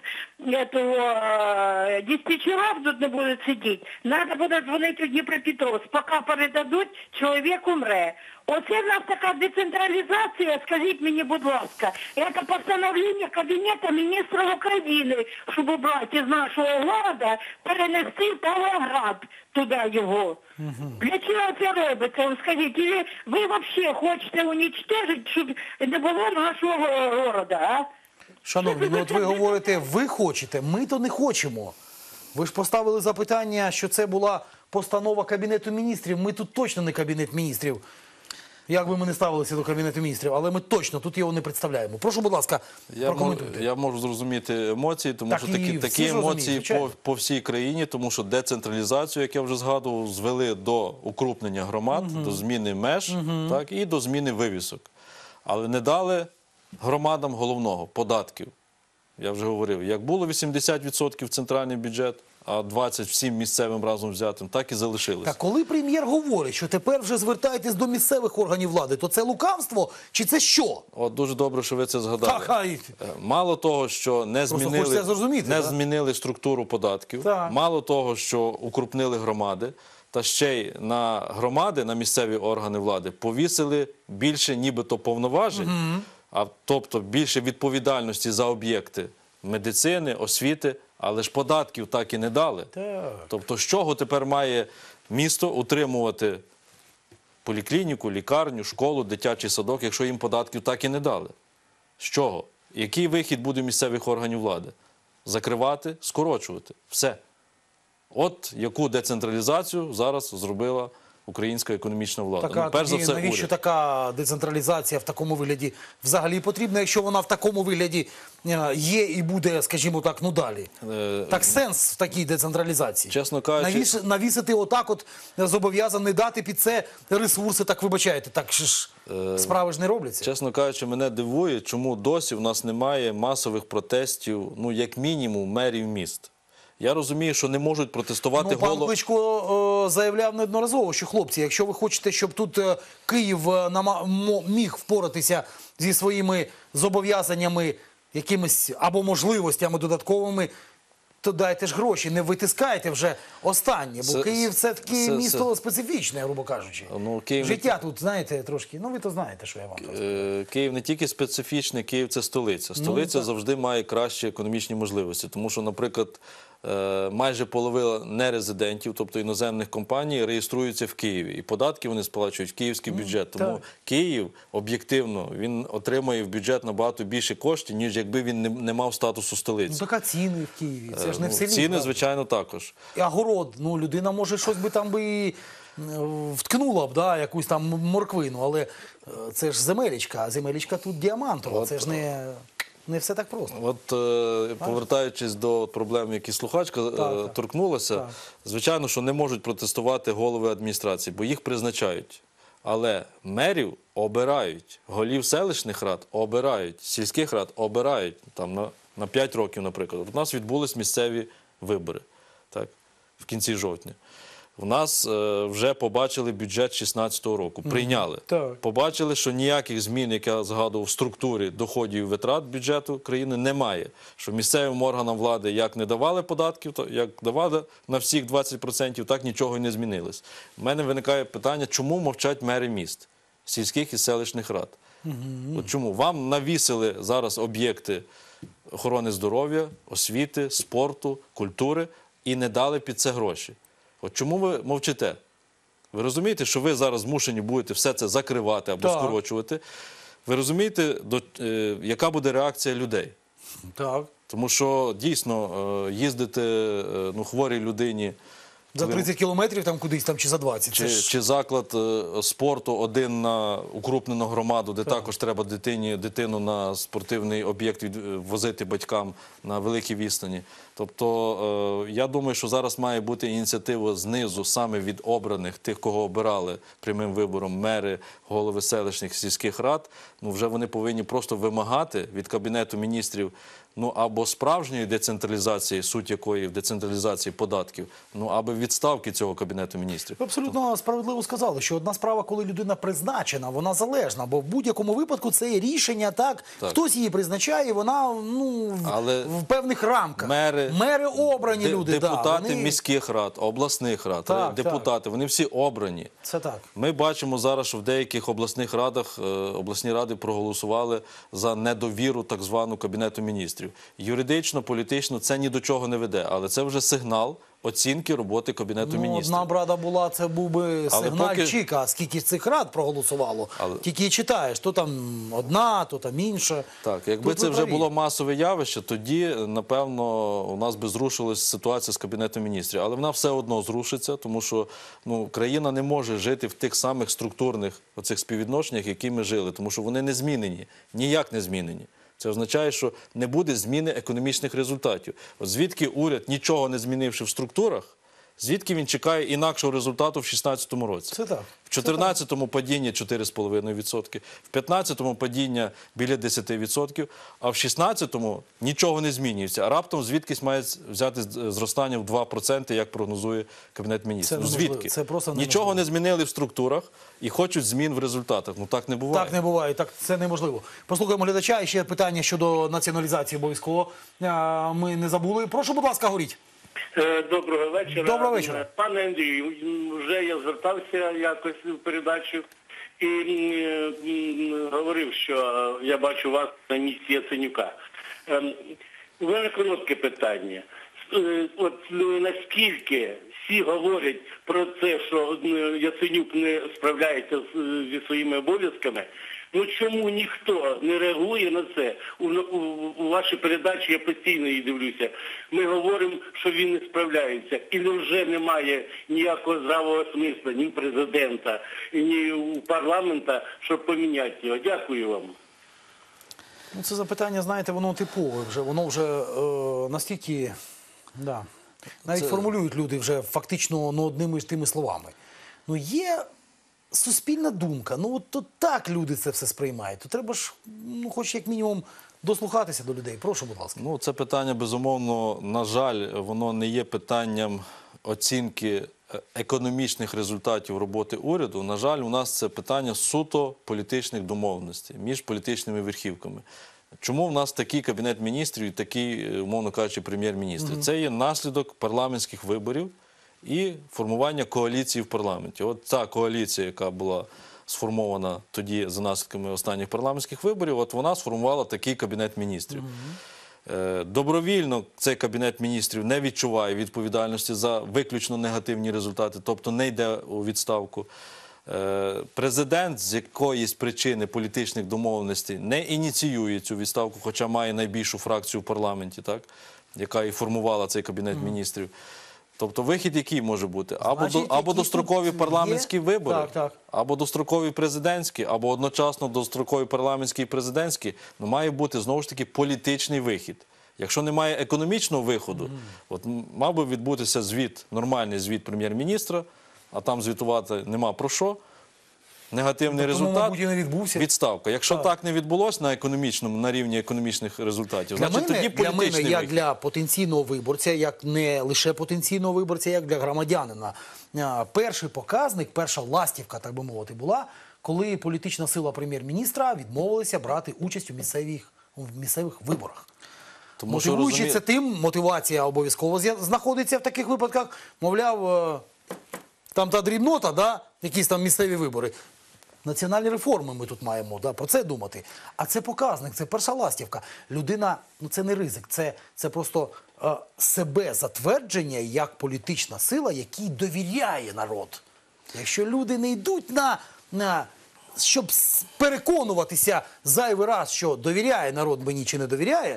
диспетчерів тут не будуть сидіти. Треба буде дзвонити в Дніпропетровськ. Поки передадуть, чоловік умре. Оце в нас така децентралізація, скажіть мені, будь ласка, це постановлення Кабінету міністрів України, щоб убрати із нашого города, перенести в Павлоград туди його. Для чого це робиться? Скажіть, і ви взагалі хочете уничтожити, щоб не було нашого города, а? Шановні, от ви говорите, ви хочете, ми то не хочемо. Ви ж поставили запитання, що це була постанова Кабінету міністрів. Ми тут точно не Кабінет міністрів. Як би ми не ставилися до Кабінету міністрів, але ми точно тут його не представляємо. Прошу, будь ласка, прокоментуйте. Я можу зрозуміти емоції, тому Так, що і такі всі ж емоції розуміють, звичайно. по всій країні, тому що децентралізацію, як я вже згадував, звели до укрупнення громад, до зміни меж і до зміни вивісок. Але не дали громадам головного – податків. Я вже говорив, як було 80% в центральний бюджет, а 20 всім місцевим разом взятим, так і залишилось. Так, коли прем'єр говорить, що тепер вже звертайтесь до місцевих органів влади, то це лукавство чи це що? От дуже добре, що ви це згадали. Так, ай. Мало того, що не хочеться зрозуміти, не так? змінили структуру податків, Так. мало того, що укрупнили громади, та ще й на громади, на місцеві органи влади повісили більше нібито повноважень, тобто більше відповідальності за об'єкти медицини, освіти, але ж податків так і не дали. Так. Тобто, з чого тепер має місто утримувати поліклініку, лікарню, школу, дитячий садок, якщо їм податків так і не дали? З чого? Який вихід буде місцевих органів влади? Закривати, скорочувати. Все. От яку децентралізацію зараз зробила українська економічна влада. Так, а перш за тоді все, навіщо уряд. така децентралізація в такому вигляді взагалі потрібна, якщо вона в такому вигляді є і буде, скажімо так, ну далі? Так сенс в такій децентралізації? Чесно кажучи, Навісити отак от зобов'язаний дати під це ресурси, так вибачаєте, так ж справи ж не робляться. Чесно кажучи, мене дивує, чому досі в нас немає масових протестів, ну, як мінімум, мерів міст. Я розумію, що не можуть протестувати Ну, пан голови. Кличко заявляв неодноразово, що, хлопці, якщо ви хочете, щоб тут Київ міг впоратися зі своїми зобов'язаннями якимись або можливостями додатковими, то дайте ж гроші, не витискайте вже останнє, бо Київ це-таки місто специфічне, грубо кажучи. Ну, Київ... Життя тут, знаєте, трошки, ну ви то знаєте, що я вам кажу. Київ не тільки специфічний, Київ – це столиця. Столиця завжди має кращі економічні можливості, тому що, наприклад, майже половина нерезидентів, тобто іноземних компаній, реєструються в Києві. І податки вони сплачують в київський бюджет. Тому Київ, об'єктивно, він отримує в бюджет набагато більше коштів, ніж якби він не мав статусу столиці. Ну, така ціни в Києві, це ж не в селі. Ціни, правда? звичайно, також. І огород, ну, людина може щось би там би вткнула б, да, якусь там морквину, але це ж земелечка, а земелечка тут діамантова, це ж не все так просто. От повертаючись до проблем, які слухачка торкнулася, звичайно, що не можуть протестувати голови адміністрації, бо їх призначають. Але мерів обирають, голів селищних рад обирають, сільських рад обирають там, на 5 років, наприклад. У нас відбулись місцеві вибори так, в кінці жовтня. У нас вже побачили бюджет 2016 року, прийняли. Побачили, що ніяких змін, як я згадував, в структурі доходів і витрат бюджету країни немає. Що місцевим органам влади як не давали податків, то як давали на всіх 20%, так нічого і не змінилось. У мене виникає питання, чому мовчать мери міст, сільських і селищних рад? От чому? Вам навісили зараз об'єкти охорони здоров'я, освіти, спорту, культури і не дали під це гроші. От чому ви мовчите? Ви розумієте, що ви зараз змушені будете все це закривати або скорочувати? Ви розумієте, яка буде реакція людей? Так. Тому що дійсно їздити хворій людині за 30 кілометрів там кудись там чи за 20. Чи заклад спорту один на укрупнену громаду, де також треба дитину на спортивний об'єкт возити батькам на великій відстані. Тобто, я думаю, що зараз має бути ініціатива знизу, саме від обраних, тих, кого обирали прямим вибором, мери, голови селищних, сільських рад. Ну, вже вони повинні просто вимагати від Кабінету міністрів або справжньої децентралізації, суть якої в децентралізації податків, або відставки цього Кабінету міністрів. Ви абсолютно справедливо сказали, що одна справа, коли людина призначена, вона залежна, бо в будь-якому випадку це є рішення, так, хтось її призначає, вона в певних рамках. Мери обрані люди. Депутати міських рад, обласних рад, депутати, вони всі обрані. Це так. Ми бачимо зараз, що в деяких обласних радах, обласні ради проголосували за недовіру так звану Кабінету міністрів. Юридично, політично це ні до чого не веде, але це вже сигнал оцінки роботи Кабінету міністрів. Одна б рада була, це був би сигнальчик, а скільки цих рад проголосувало, тільки і читаєш, то там одна, то там інша. Так, якби це вже було масове явище, тоді, напевно, у нас би зрушилась ситуація з Кабінетом міністрів. Але вона все одно зрушиться, тому що країна не може жити в тих самих структурних оцих співвідношеннях, які ми жили, тому що вони не змінені, ніяк не змінені. Це означає, що не буде зміни економічних результатів. От звідки уряд, нічого не змінивши в структурах, Звідки він чекає інакшого результату в 2016 році? Це так. В 2014-му падіння 4,5%, в 2015-му падіння біля 10%, а в 2016-му нічого не змінюється. А раптом звідкись має взяти зростання в 2%, як прогнозує Кабінет Міністрів. Це Звідки? неможливо. Це просто неможливо. Нічого не змінили в структурах і хочуть змін в результатах. Ну так не буває. Так не буває, так це неможливо. Послухаємо глядача. І ще питання щодо націоналізації обов'язково. Ми не забули. Прошу, будь ласка, говоріть. Доброго вечора. Доброго вечора. Пане Андрію, вже я звертався якось в передачу і говорив, що я бачу вас на місці Яценюка. У мене коротке питання. От наскільки всі говорять про це, що Яценюк не справляється зі своїми обов'язками, ну чому ніхто не реагує на це? У вашій передачі я постійно її дивлюся. Ми говоримо, що він не справляється. І вже немає ніякого здравого смисла ні у президента, ні у парламента, щоб поміняти його. Дякую вам. Ну, це запитання, знаєте, воно типове вже. Воно вже настільки, да. Навіть формулюють люди вже фактично одними ж тими словами. Ну, є суспільна думка. Ну, от так люди це все сприймають. То треба ж, ну, хоч як мінімум, дослухатися до людей. Прошу, будь ласка. Ну, це питання, безумовно, на жаль, воно не є питанням оцінки економічних результатів роботи уряду. На жаль, у нас це питання суто політичних домовленостей між політичними верхівками. Чому в нас такий Кабінет Міністрів і такий, умовно кажучи, Прем'єр-міністр? Це є наслідок парламентських виборів і формування коаліції в парламенті. От та коаліція, яка була сформована тоді за наслідками останніх парламентських виборів, от вона сформувала такий Кабінет Міністрів. Добровільно цей Кабінет Міністрів не відчуває відповідальності за виключно негативні результати, тобто не йде у відставку. Президент з якоїсь причини політичних домовленостей не ініціює цю відставку, хоча має найбільшу фракцію в парламенті, так, яка і формувала цей Кабінет Міністрів. Тобто вихід який може бути? Або дострокові парламентські вибори, або дострокові президентські, або одночасно дострокові парламентські і президентські. Ну, має бути, знову ж таки, політичний вихід. Якщо немає економічного виходу, от мав би відбутися звіт, нормальний звіт прем'єр-міністра, а там звітувати нема про що. Негативний результат, відставка. Якщо так не відбулося на рівні економічних результатів, значить тоді політичний вихід. Для мене, як для потенційного виборця, як не лише потенційного виборця, як для громадянина, перший показник, перша ластівка, так би мовити, була, коли політична сила прем'єр-міністра відмовилася брати участь у місцевих виборах. Мотивуючи це тим, мотивація обов'язково знаходиться в таких випадках, мовляв, там та дрібнота, да, якісь там місцеві вибори. Національні реформи ми тут маємо, да, про це думати. А це показник, це перша ластівка. Людина, ну це не ризик, це просто себе затвердження як політична сила, якій довіряє народ. Якщо люди не йдуть щоб переконуватися зайвий раз, що довіряє народ мені чи не довіряє,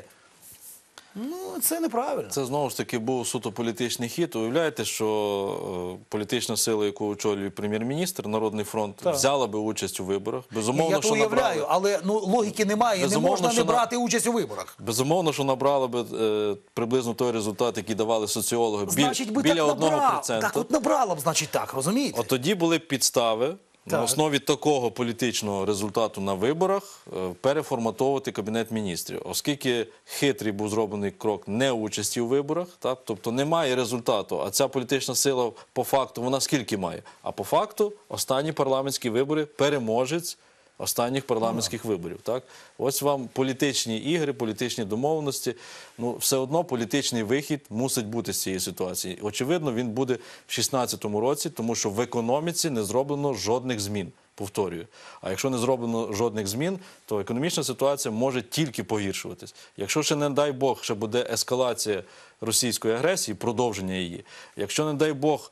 ну, це неправильно. Це, знову ж таки, був суто політичний хід. Уявляєте, що політична сила, яку очолює прем'єр-міністр, Народний фронт, взяла би участь у виборах. Безумовно, я то уявляю, але логіки немає, не можна не брати участь у виборах. Безумовно, що набрала би приблизно той результат, який давали соціологи, біля 1%. Так от набрала б, значить так, розумієте? От тоді були підстави на основі такого політичного результату на виборах переформатовувати Кабінет Міністрів. Оскільки хитрий був зроблений крок неучасті у виборах, так, тобто немає результату, а ця політична сила по факту, вона скільки має? А по факту останні парламентські вибори переможець останніх парламентських виборів. Так? Ось вам політичні ігри, політичні домовленості. Ну, все одно політичний вихід мусить бути з цієї ситуації. Очевидно, він буде в 2016 році, тому що в економіці не зроблено жодних змін. Повторюю. А якщо не зроблено жодних змін, то економічна ситуація може тільки погіршуватись. Якщо ще, не дай Бог, ще буде ескалація російської агресії, продовження її, якщо, не дай Бог,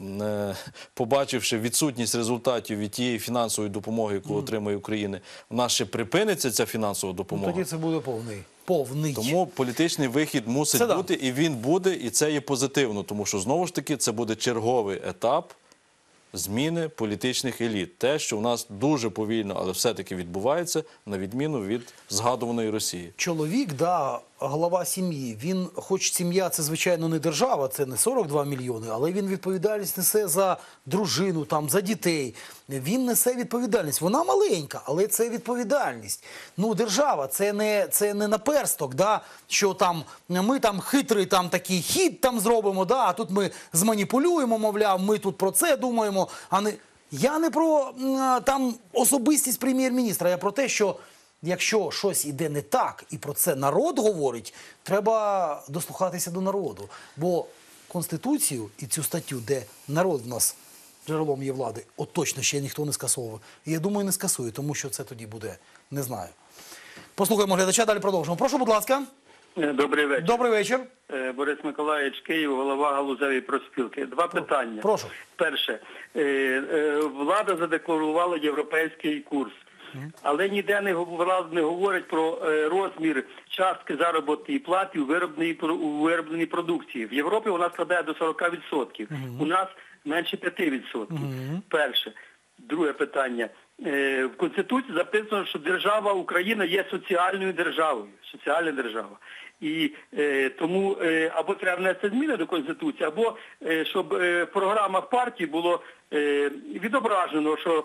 побачивши відсутність результатів від тієї фінансової допомоги, яку отримує Україна, у нас ще припиниться ця фінансова допомога. Тоді це буде повний. Тому політичний вихід мусить бути, і він буде, і це є позитивно, тому що, знову ж таки, це буде черговий етап зміни політичних еліт. Те, що у нас дуже повільно, але все-таки відбувається, на відміну від згадуваної Росії. Чоловік, да, глава сім'ї, він, хоч сім'я це, звичайно, не держава, це не 42 мільйони, але він відповідальність несе за дружину, там, за дітей. Він несе відповідальність. Вона маленька, але це відповідальність. Ну, держава, це не наперсток, да, що там ми там хитрий там такий хід там зробимо, да, а тут ми зманіпулюємо, мовляв, ми тут про це думаємо, а не... Я не про там особистість прем'єр-міністра, я про те, що якщо щось іде не так, і про це народ говорить, треба дослухатися до народу. Бо Конституцію і цю статтю, де народ в нас джерелом є влади, от точно ще ніхто не скасовував. І я думаю, не скасує, тому що це тоді буде, не знаю. Послухаємо глядача, далі продовжимо. Прошу, будь ласка. Добрий вечір. Добрий вечір. Борис Миколаївич, Київ, голова галузевої профспілки. Два питання. Прошу. Перше. Влада задекларувала європейський курс. Але ніде не говорить про розмір частки заробітної плати у виробленій продукції. В Європі вона складає до 40%. У нас менше 5%. Перше. Друге питання. В Конституції записано, що держава Україна є соціальною державою. Соціальна держава. І тому або треба внести зміни до Конституції, або щоб в програмах партії було відображено, що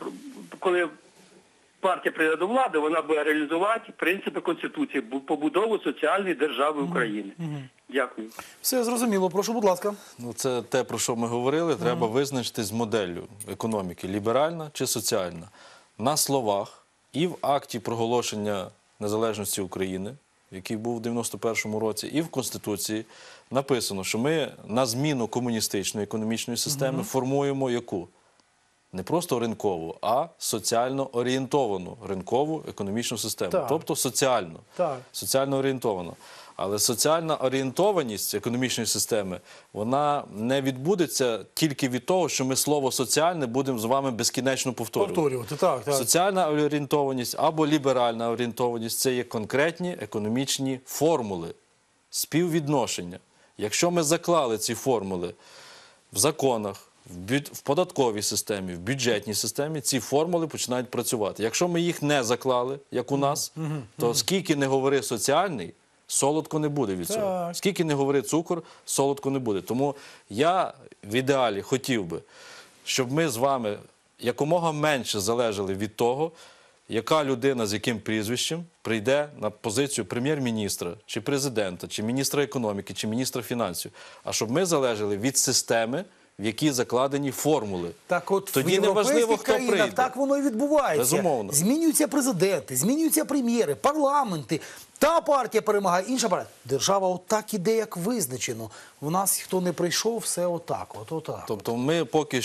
коли партія прийде до влади, вона буде реалізувати принципи Конституції, побудову соціальної держави України. Дякую. Все зрозуміло. Прошу, будь ласка. Ну, це те, про що ми говорили. Треба визначитись з моделлю економіки. Ліберальна чи соціальна. На словах і в акті проголошення незалежності України, який був у 91-му році, і в Конституції написано, що ми на зміну комуністичної економічної системи формуємо яку? Не просто ринкову, а соціально орієнтовану ринкову економічну систему. Так. Тобто соціальну. Так. Соціально орієнтовану. Але соціальна орієнтованість економічної системи, вона не відбудеться тільки від того, що ми слово «соціальне» будемо з вами безкінечно повторювати. Так. Соціальна орієнтованість або ліберальна орієнтованість – це є конкретні економічні формули, співвідношення. Якщо ми заклали ці формули в законах, в податковій системі, в бюджетній системі, ці формули починають працювати. Якщо ми їх не заклали, як у нас, то скільки не говори соціальний, солодко не буде від цього. Скільки не говори цукор, солодко не буде. Тому я в ідеалі хотів би, щоб ми з вами якомога менше залежали від того, яка людина з яким прізвищем прийде на позицію прем'єр-міністра, чи президента, чи міністра економіки, чи міністра фінансів. А щоб ми залежали від системи, в якій закладені формули. Так от тоді в не важливо, європейських хто країнах прийде. так воно і відбувається. Безумовно. Змінюються президенти, змінюються прем'єри, парламенти. Та партія перемагає, інша партія. Держава отак іде, як визначено. В нас, хто не прийшов, все отак. Отак. Тобто ми поки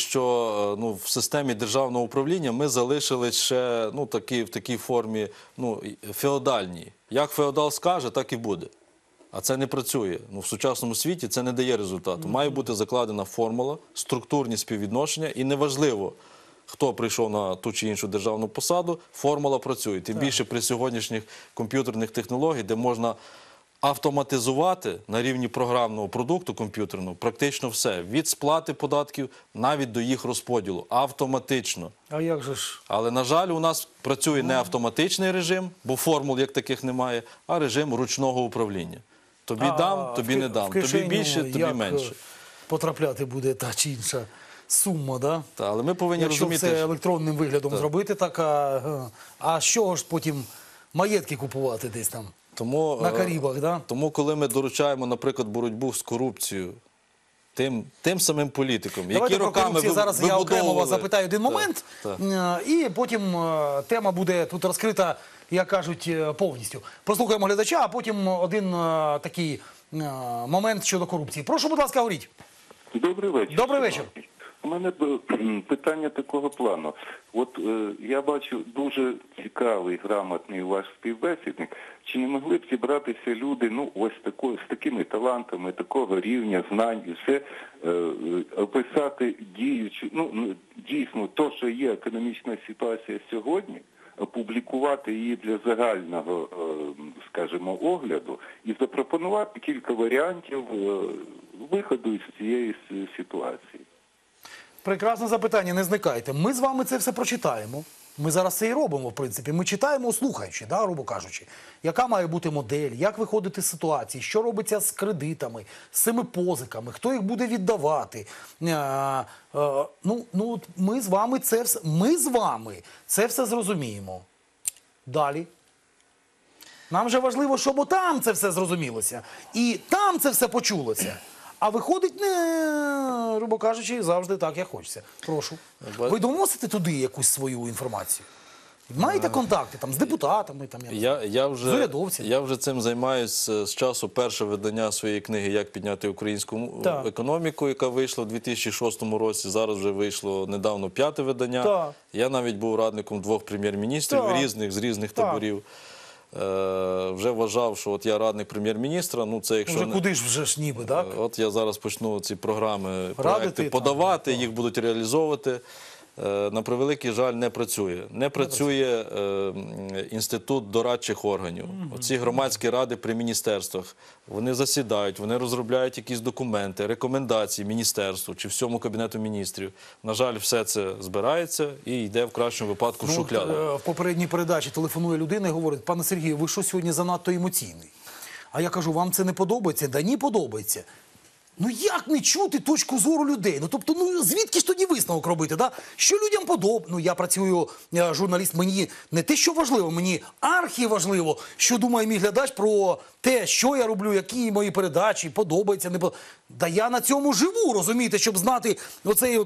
що в системі державного управління ми залишились ще в такій формі феодальній. Як феодал скаже, так і буде. А це не працює. В сучасному світі це не дає результату. Має бути закладена формула, структурні співвідношення, і неважливо, хто прийшов на ту чи іншу державну посаду, формула працює. Тим більше при сьогоднішніх комп'ютерних технологіях, де можна автоматизувати на рівні програмного продукту комп'ютерного практично все. Від сплати податків навіть до їх розподілу. Автоматично. А як же ж? Але, на жаль, у нас працює не автоматичний режим, бо формул як таких немає, а режим ручного управління. Тобі дам, тобі не дам. Тобі більше, тобі менше. Потрапляти буде та чи інша сума, да? Та, але ми повинні Якщо розуміти, це електронним виглядом зробити, так, а з чого ж потім маєтки купувати десь там? На Карибах, да? Тому, коли ми доручаємо, наприклад, боротьбу з корупцією тим самим політикам, які роками зараз я окремо вас запитаю один момент, і потім тема буде тут розкрита, як кажуть, повністю. Послухаємо глядача, а потім один такий момент щодо корупції. Прошу, будь ласка, говоріть. Добрий вечір. Добрий вечір. У мене питання такого плану. От я бачу дуже цікавий, грамотний ваш співбесідник. Чи не могли б зібратися люди, з такими талантами, такого рівня, знань і все, описати діючу, дійсно, то, що є економічна ситуація сьогодні, опублікувати її для загального, скажімо, огляду і запропонувати кілька варіантів виходу із цієї ситуації. Прекрасне запитання, не зникайте. Ми з вами це все прочитаємо. Ми зараз це і робимо, в принципі. Ми читаємо, слухаючи, да, грубо кажучи, яка має бути модель, як виходити з ситуації, що робиться з кредитами, з цими позиками, хто їх буде віддавати. От ми з вами це все зрозуміємо. Далі. Нам же важливо, щоб там це все зрозумілося. І там це все почулося. А виходить, не, грубо кажучи, завжди так, як хочеться. Прошу. Ви доносите туди якусь свою інформацію? Маєте контакти там з депутатами, там, з урядовцями? Я вже цим займаюся з часу першого видання своєї книги «Як підняти українську економіку», яка вийшла у 2006 році. Зараз вже вийшло недавно 5-те видання. Так. Я навіть був радником 2 прем'єр-міністрів з різних таборів. Вже вважав, що от я радник прем'єр-міністра, ну це якщо... Вже куди ж вже ж ніби, так? От я зараз почну ці програми, проекти подавати, їх будуть реалізовувати. На превеликий жаль, не працює. Не працює інститут дорадчих органів. Оці громадські ради при міністерствах, вони засідають, вони розробляють якісь документи, рекомендації міністерству чи всьому Кабінету міністрів. На жаль, все це збирається і йде в кращому випадку в шухляду. В попередній передачі телефонує людина і говорить: пане Сергію, ви що сьогодні занадто емоційний? А я кажу, вам це не подобається? Да ні, подобається. Ну як не чути точку зору людей? Ну тобто, звідки ж тоді висновок робити? Да? Що людям подобається? Ну я працюю журналіст, мені не те, що важливо, мені архіважливо, що думає мій глядач про те, що я роблю, які мої передачі, подобається, не подобається. Да я на цьому живу, розумієте, щоб знати оцей,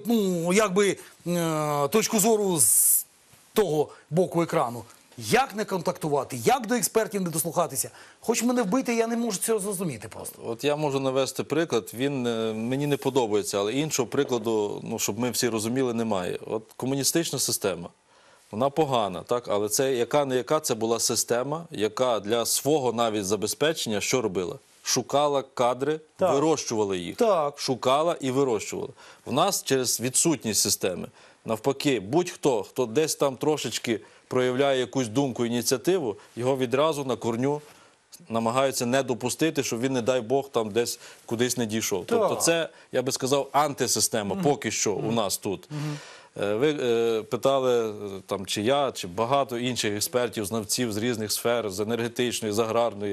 точку зору з того боку екрану. Як не контактувати, як до експертів не дослухатися. Хоч мене вбити, я не можу цього зрозуміти просто. От я можу навести приклад, він мені не подобається, але іншого прикладу, щоб ми всі розуміли, немає. От комуністична система, вона погана, так? Але це яка-не-яка, це була система, яка для свого навіть забезпечення що робила? Шукала кадри, вирощувала їх. Шукала і вирощувала. У нас через відсутність системи, навпаки, будь-хто, хто десь там трошечки проявляє якусь думку, ініціативу, його відразу на корню намагаються не допустити, щоб він, не дай Бог, там десь кудись не дійшов. Тобто це, я би сказав, антисистема поки що у нас тут. Ви питали, там, чи я, чи багато інших експертів, знавців з різних сфер, з енергетичної, з аграрної.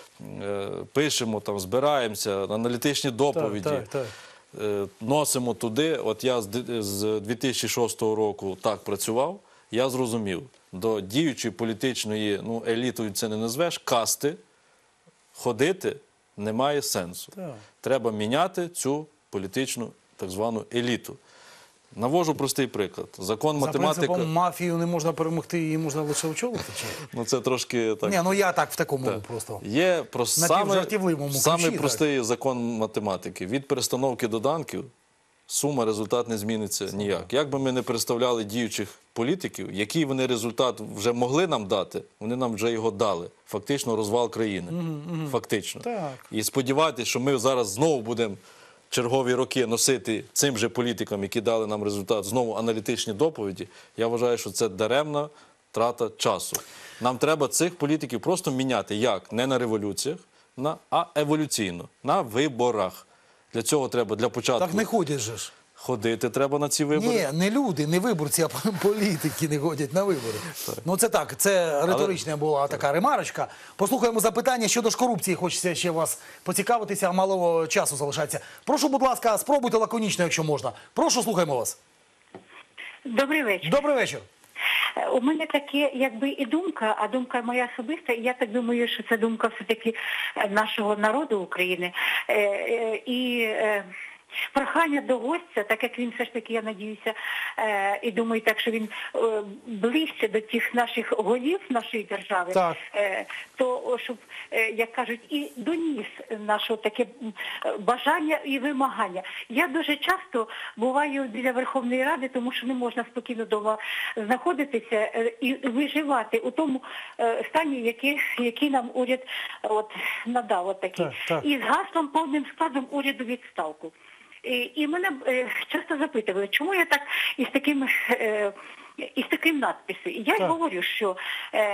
Пишемо, там, збираємося, аналітичні доповіді. Носимо туди. От я з 2006 року так працював. Я зрозумів, до діючої політичної, елітою це не назвеш, касти ходити немає сенсу. Треба міняти цю політичну так звану еліту. Навожу простий приклад. Закон математика... За принципом, мафію не можна перемогти, її можна лише очолити? Це трошки так... Ні, я так в такому просто. Є самий простий закон математики. Від перестановки доданків сума, результат не зміниться ніяк. Як би ми не представляли діючих політиків, який вони результат вже могли нам дати, вони нам вже його дали. Фактично розвал країни. Фактично. І сподіватися, що ми зараз знову будемо чергові роки носити цим же політикам, які дали нам результат, знову аналітичні доповіді, я вважаю, що це даремна трата часу. Нам треба цих політиків просто міняти. Як? Не на революціях, а еволюційно. На виборах. Для цього треба, для початку... Так не ходять же ж. Ходити треба на ці вибори. Ні, не люди, не виборці, а політики не ходять на вибори. Це так, це риторична була така ремарочка. Послухаємо запитання щодо ж корупції. Хочеться ще вас поцікавитися, а мало часу залишається. Прошу, будь ласка, спробуйте лаконічно, якщо можна. Прошу, слухаємо вас. Добрий вечір. Добрий вечір. У мене таке, якби і думка, а думка моя особиста, і я так думаю, що це думка все-таки нашого народу України. Прохання до гостя, так як він все ж таки, я надіюся, і думаю так, що він ближче до тих наших голів нашої держави, то, щоб, як кажуть, і доніс наше таке бажання і вимагання. Я дуже часто буваю біля Верховної Ради, тому що не можна спокійно вдома знаходитися і виживати у тому стані, який нам уряд надав. І з гаслом повним складом уряду відставку. І мене часто запитували, чому я так із таким надписом. Я й говорю, що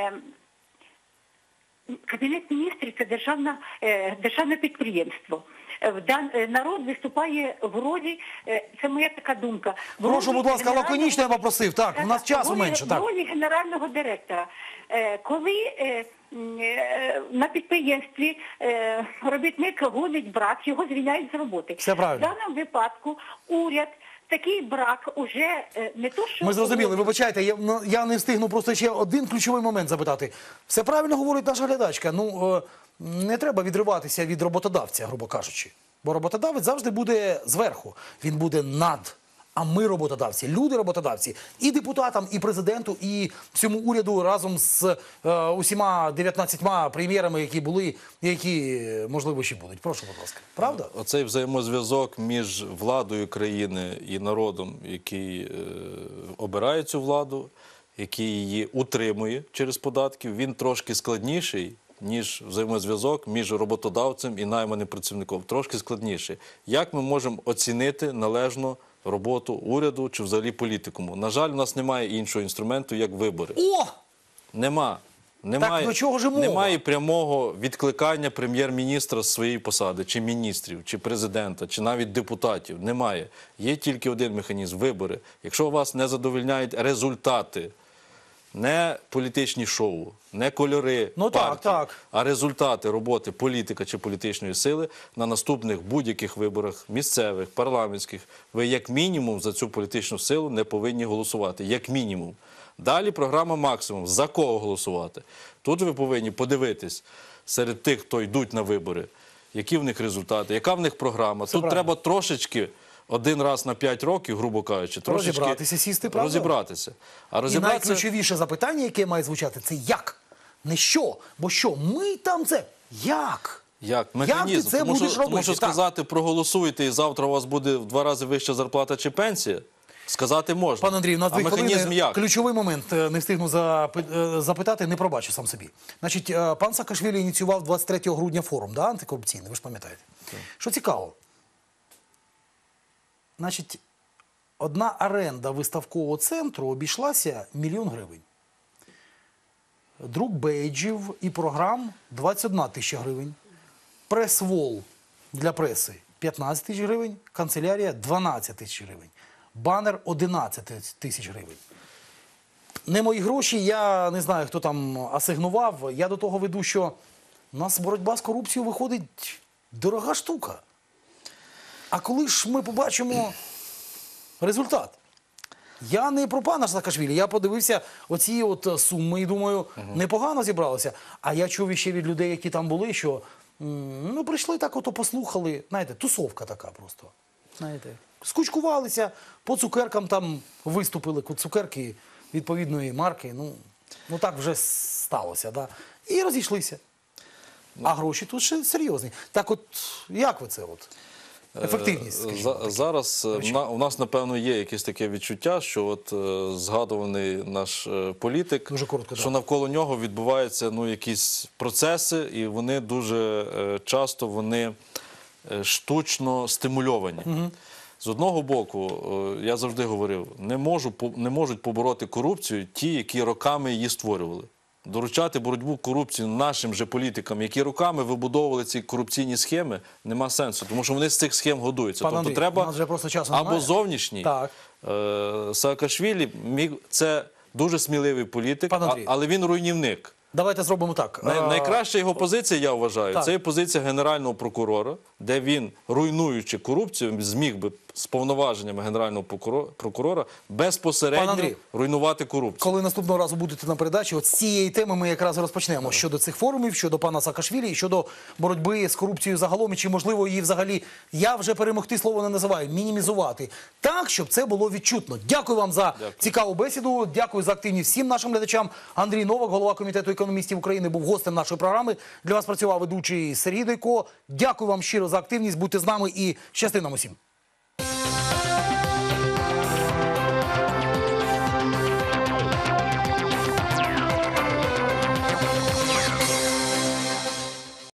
Кабінет міністрів – це державне підприємство. народ виступає в ролі, це моя така думка. в Прошу, ролі будь ласка, генерального- лаконічно я попросив. Так, у нас часу менше. В Так. ролі генерального директора. Коли на підприємстві робітник гонить брак, його звільняють з роботи. Все правильно. В даному випадку уряд такий брак уже не то, що... Ми зрозуміли, вибачайте, я не встигну просто ще один ключовий момент запитати. Все правильно говорить наша глядачка. Ну, не треба відриватися від роботодавця, грубо кажучи. Бо роботодавець завжди буде зверху. Він буде над. А ми роботодавці, люди роботодавці, і депутатам, і президенту, і всьому уряду разом з усіма 19 прем'єрами, які були, і які, можливо, ще будуть. Прошу, будь ласка. Правда? Оцей взаємозв'язок між владою країни і народом, який обирає цю владу, який її утримує через податки, він трошки складніший, ніж взаємозв'язок між роботодавцем і найманим працівником. Трошки складніший. Як ми можемо оцінити належно роботу уряду чи взагалі політикуму? На жаль, у нас немає іншого інструменту, як вибори. О! Немає. до чого ж мова? Немає прямого відкликання прем'єр-міністра з своєї посади, чи міністрів, чи президента, чи навіть депутатів. Немає. Є тільки один механізм – вибори. Якщо вас не задовольняють результати, не політичні шоу, не кольори партії, а результати роботи політика чи політичної сили на наступних будь-яких виборах, місцевих, парламентських, ви як мінімум за цю політичну силу не повинні голосувати. Як мінімум. Далі програма «Максимум». За кого голосувати? Тут ви повинні подивитись серед тих, хто йдуть на вибори, які в них результати, яка в них програма. Тут треба трошечки один раз на 5 років, грубо кажучи, трошечки розібратися, сісти, правда? розібратися. А І найключовіше запитання, яке має звучати, це як? Не що. Бо що? Ми там це. Як? Як? Механізм. Як ти це будеш робити? Тому що сказати, проголосуєте, і завтра у вас буде в 2 рази вища зарплата чи пенсія, сказати можна. Пане Андрій, у нас 2 механізм хвилини. як? Ключовий момент, не встигну запитати, не пробачу сам собі. Значить, пан Саакашвілі ініціював 23 грудня форум, да, антикорупційний, ви ж пам'ятаєте. Що цікаво, значить, одна оренда виставкового центру обійшлася 1 мільйон гривень. Друк бейджів і програм – 21 тисяча гривень. Прес-вол для преси – 15 тисяч гривень. Канцелярія – 12 тисяч гривень. Банер – 11 тисяч гривень. Не мої гроші, я не знаю, хто там асигнував. Я до того веду, що у нас боротьба з корупцією виходить дорога штука. А коли ж ми побачимо результат? Я не про пана Саакашвілі, я подивився оці от суми і думаю, непогано зібралося. А я чув іще від людей, які там були, що ну, прийшли так ото послухали, знаєте, тусовка така просто. Знаєте, скучкувалися, по цукеркам там виступили, цукерки відповідної марки, ну так вже сталося, да? І розійшлися. А гроші тут ще серйозні. Так от, як ви це от? Ефективність, скажімо. Зараз у нас, напевно, є якесь таке відчуття, що от згадуваний наш політик, дуже коротко, що навколо нього відбуваються якісь процеси, і вони дуже часто штучно стимульовані. З одного боку, я завжди говорив, не можуть побороти корупцію ті, які роками її створювали. Доручати боротьбу корупцію нашим же політикам, які роками вибудовували ці корупційні схеми, нема сенсу, тому що вони з цих схем годуються. Пан Тобто Андрій, треба або зовнішній. Саакашвілі це дуже сміливий політик, але він руйнівник. Давайте зробимо так. Найкраща його позиція, я вважаю, це є позиція Генерального прокурора, де він, руйнуючи корупцію, зміг би з повноваженнями Генерального прокурора безпосередньо руйнувати корупцію. Коли наступного разу будете на передачі, от з цієї теми ми якраз розпочнемо щодо цих форумів, щодо пана Саакашвілі і щодо боротьби з корупцією загалом, і чи можливо її взагалі, я вже перемогти слово не називаю, мінімізувати. Так, щоб це було відчутно. Дякую вам за цікаву бесіду, дякую за активність всім нашим глядачам. Андрій Новак, голова Комітету економістів України, був гостем нашої програми. Для вас працював ведучий Сергій Дойко. Дякую вам щиро за активність, будьте з нами і щасти нам усім.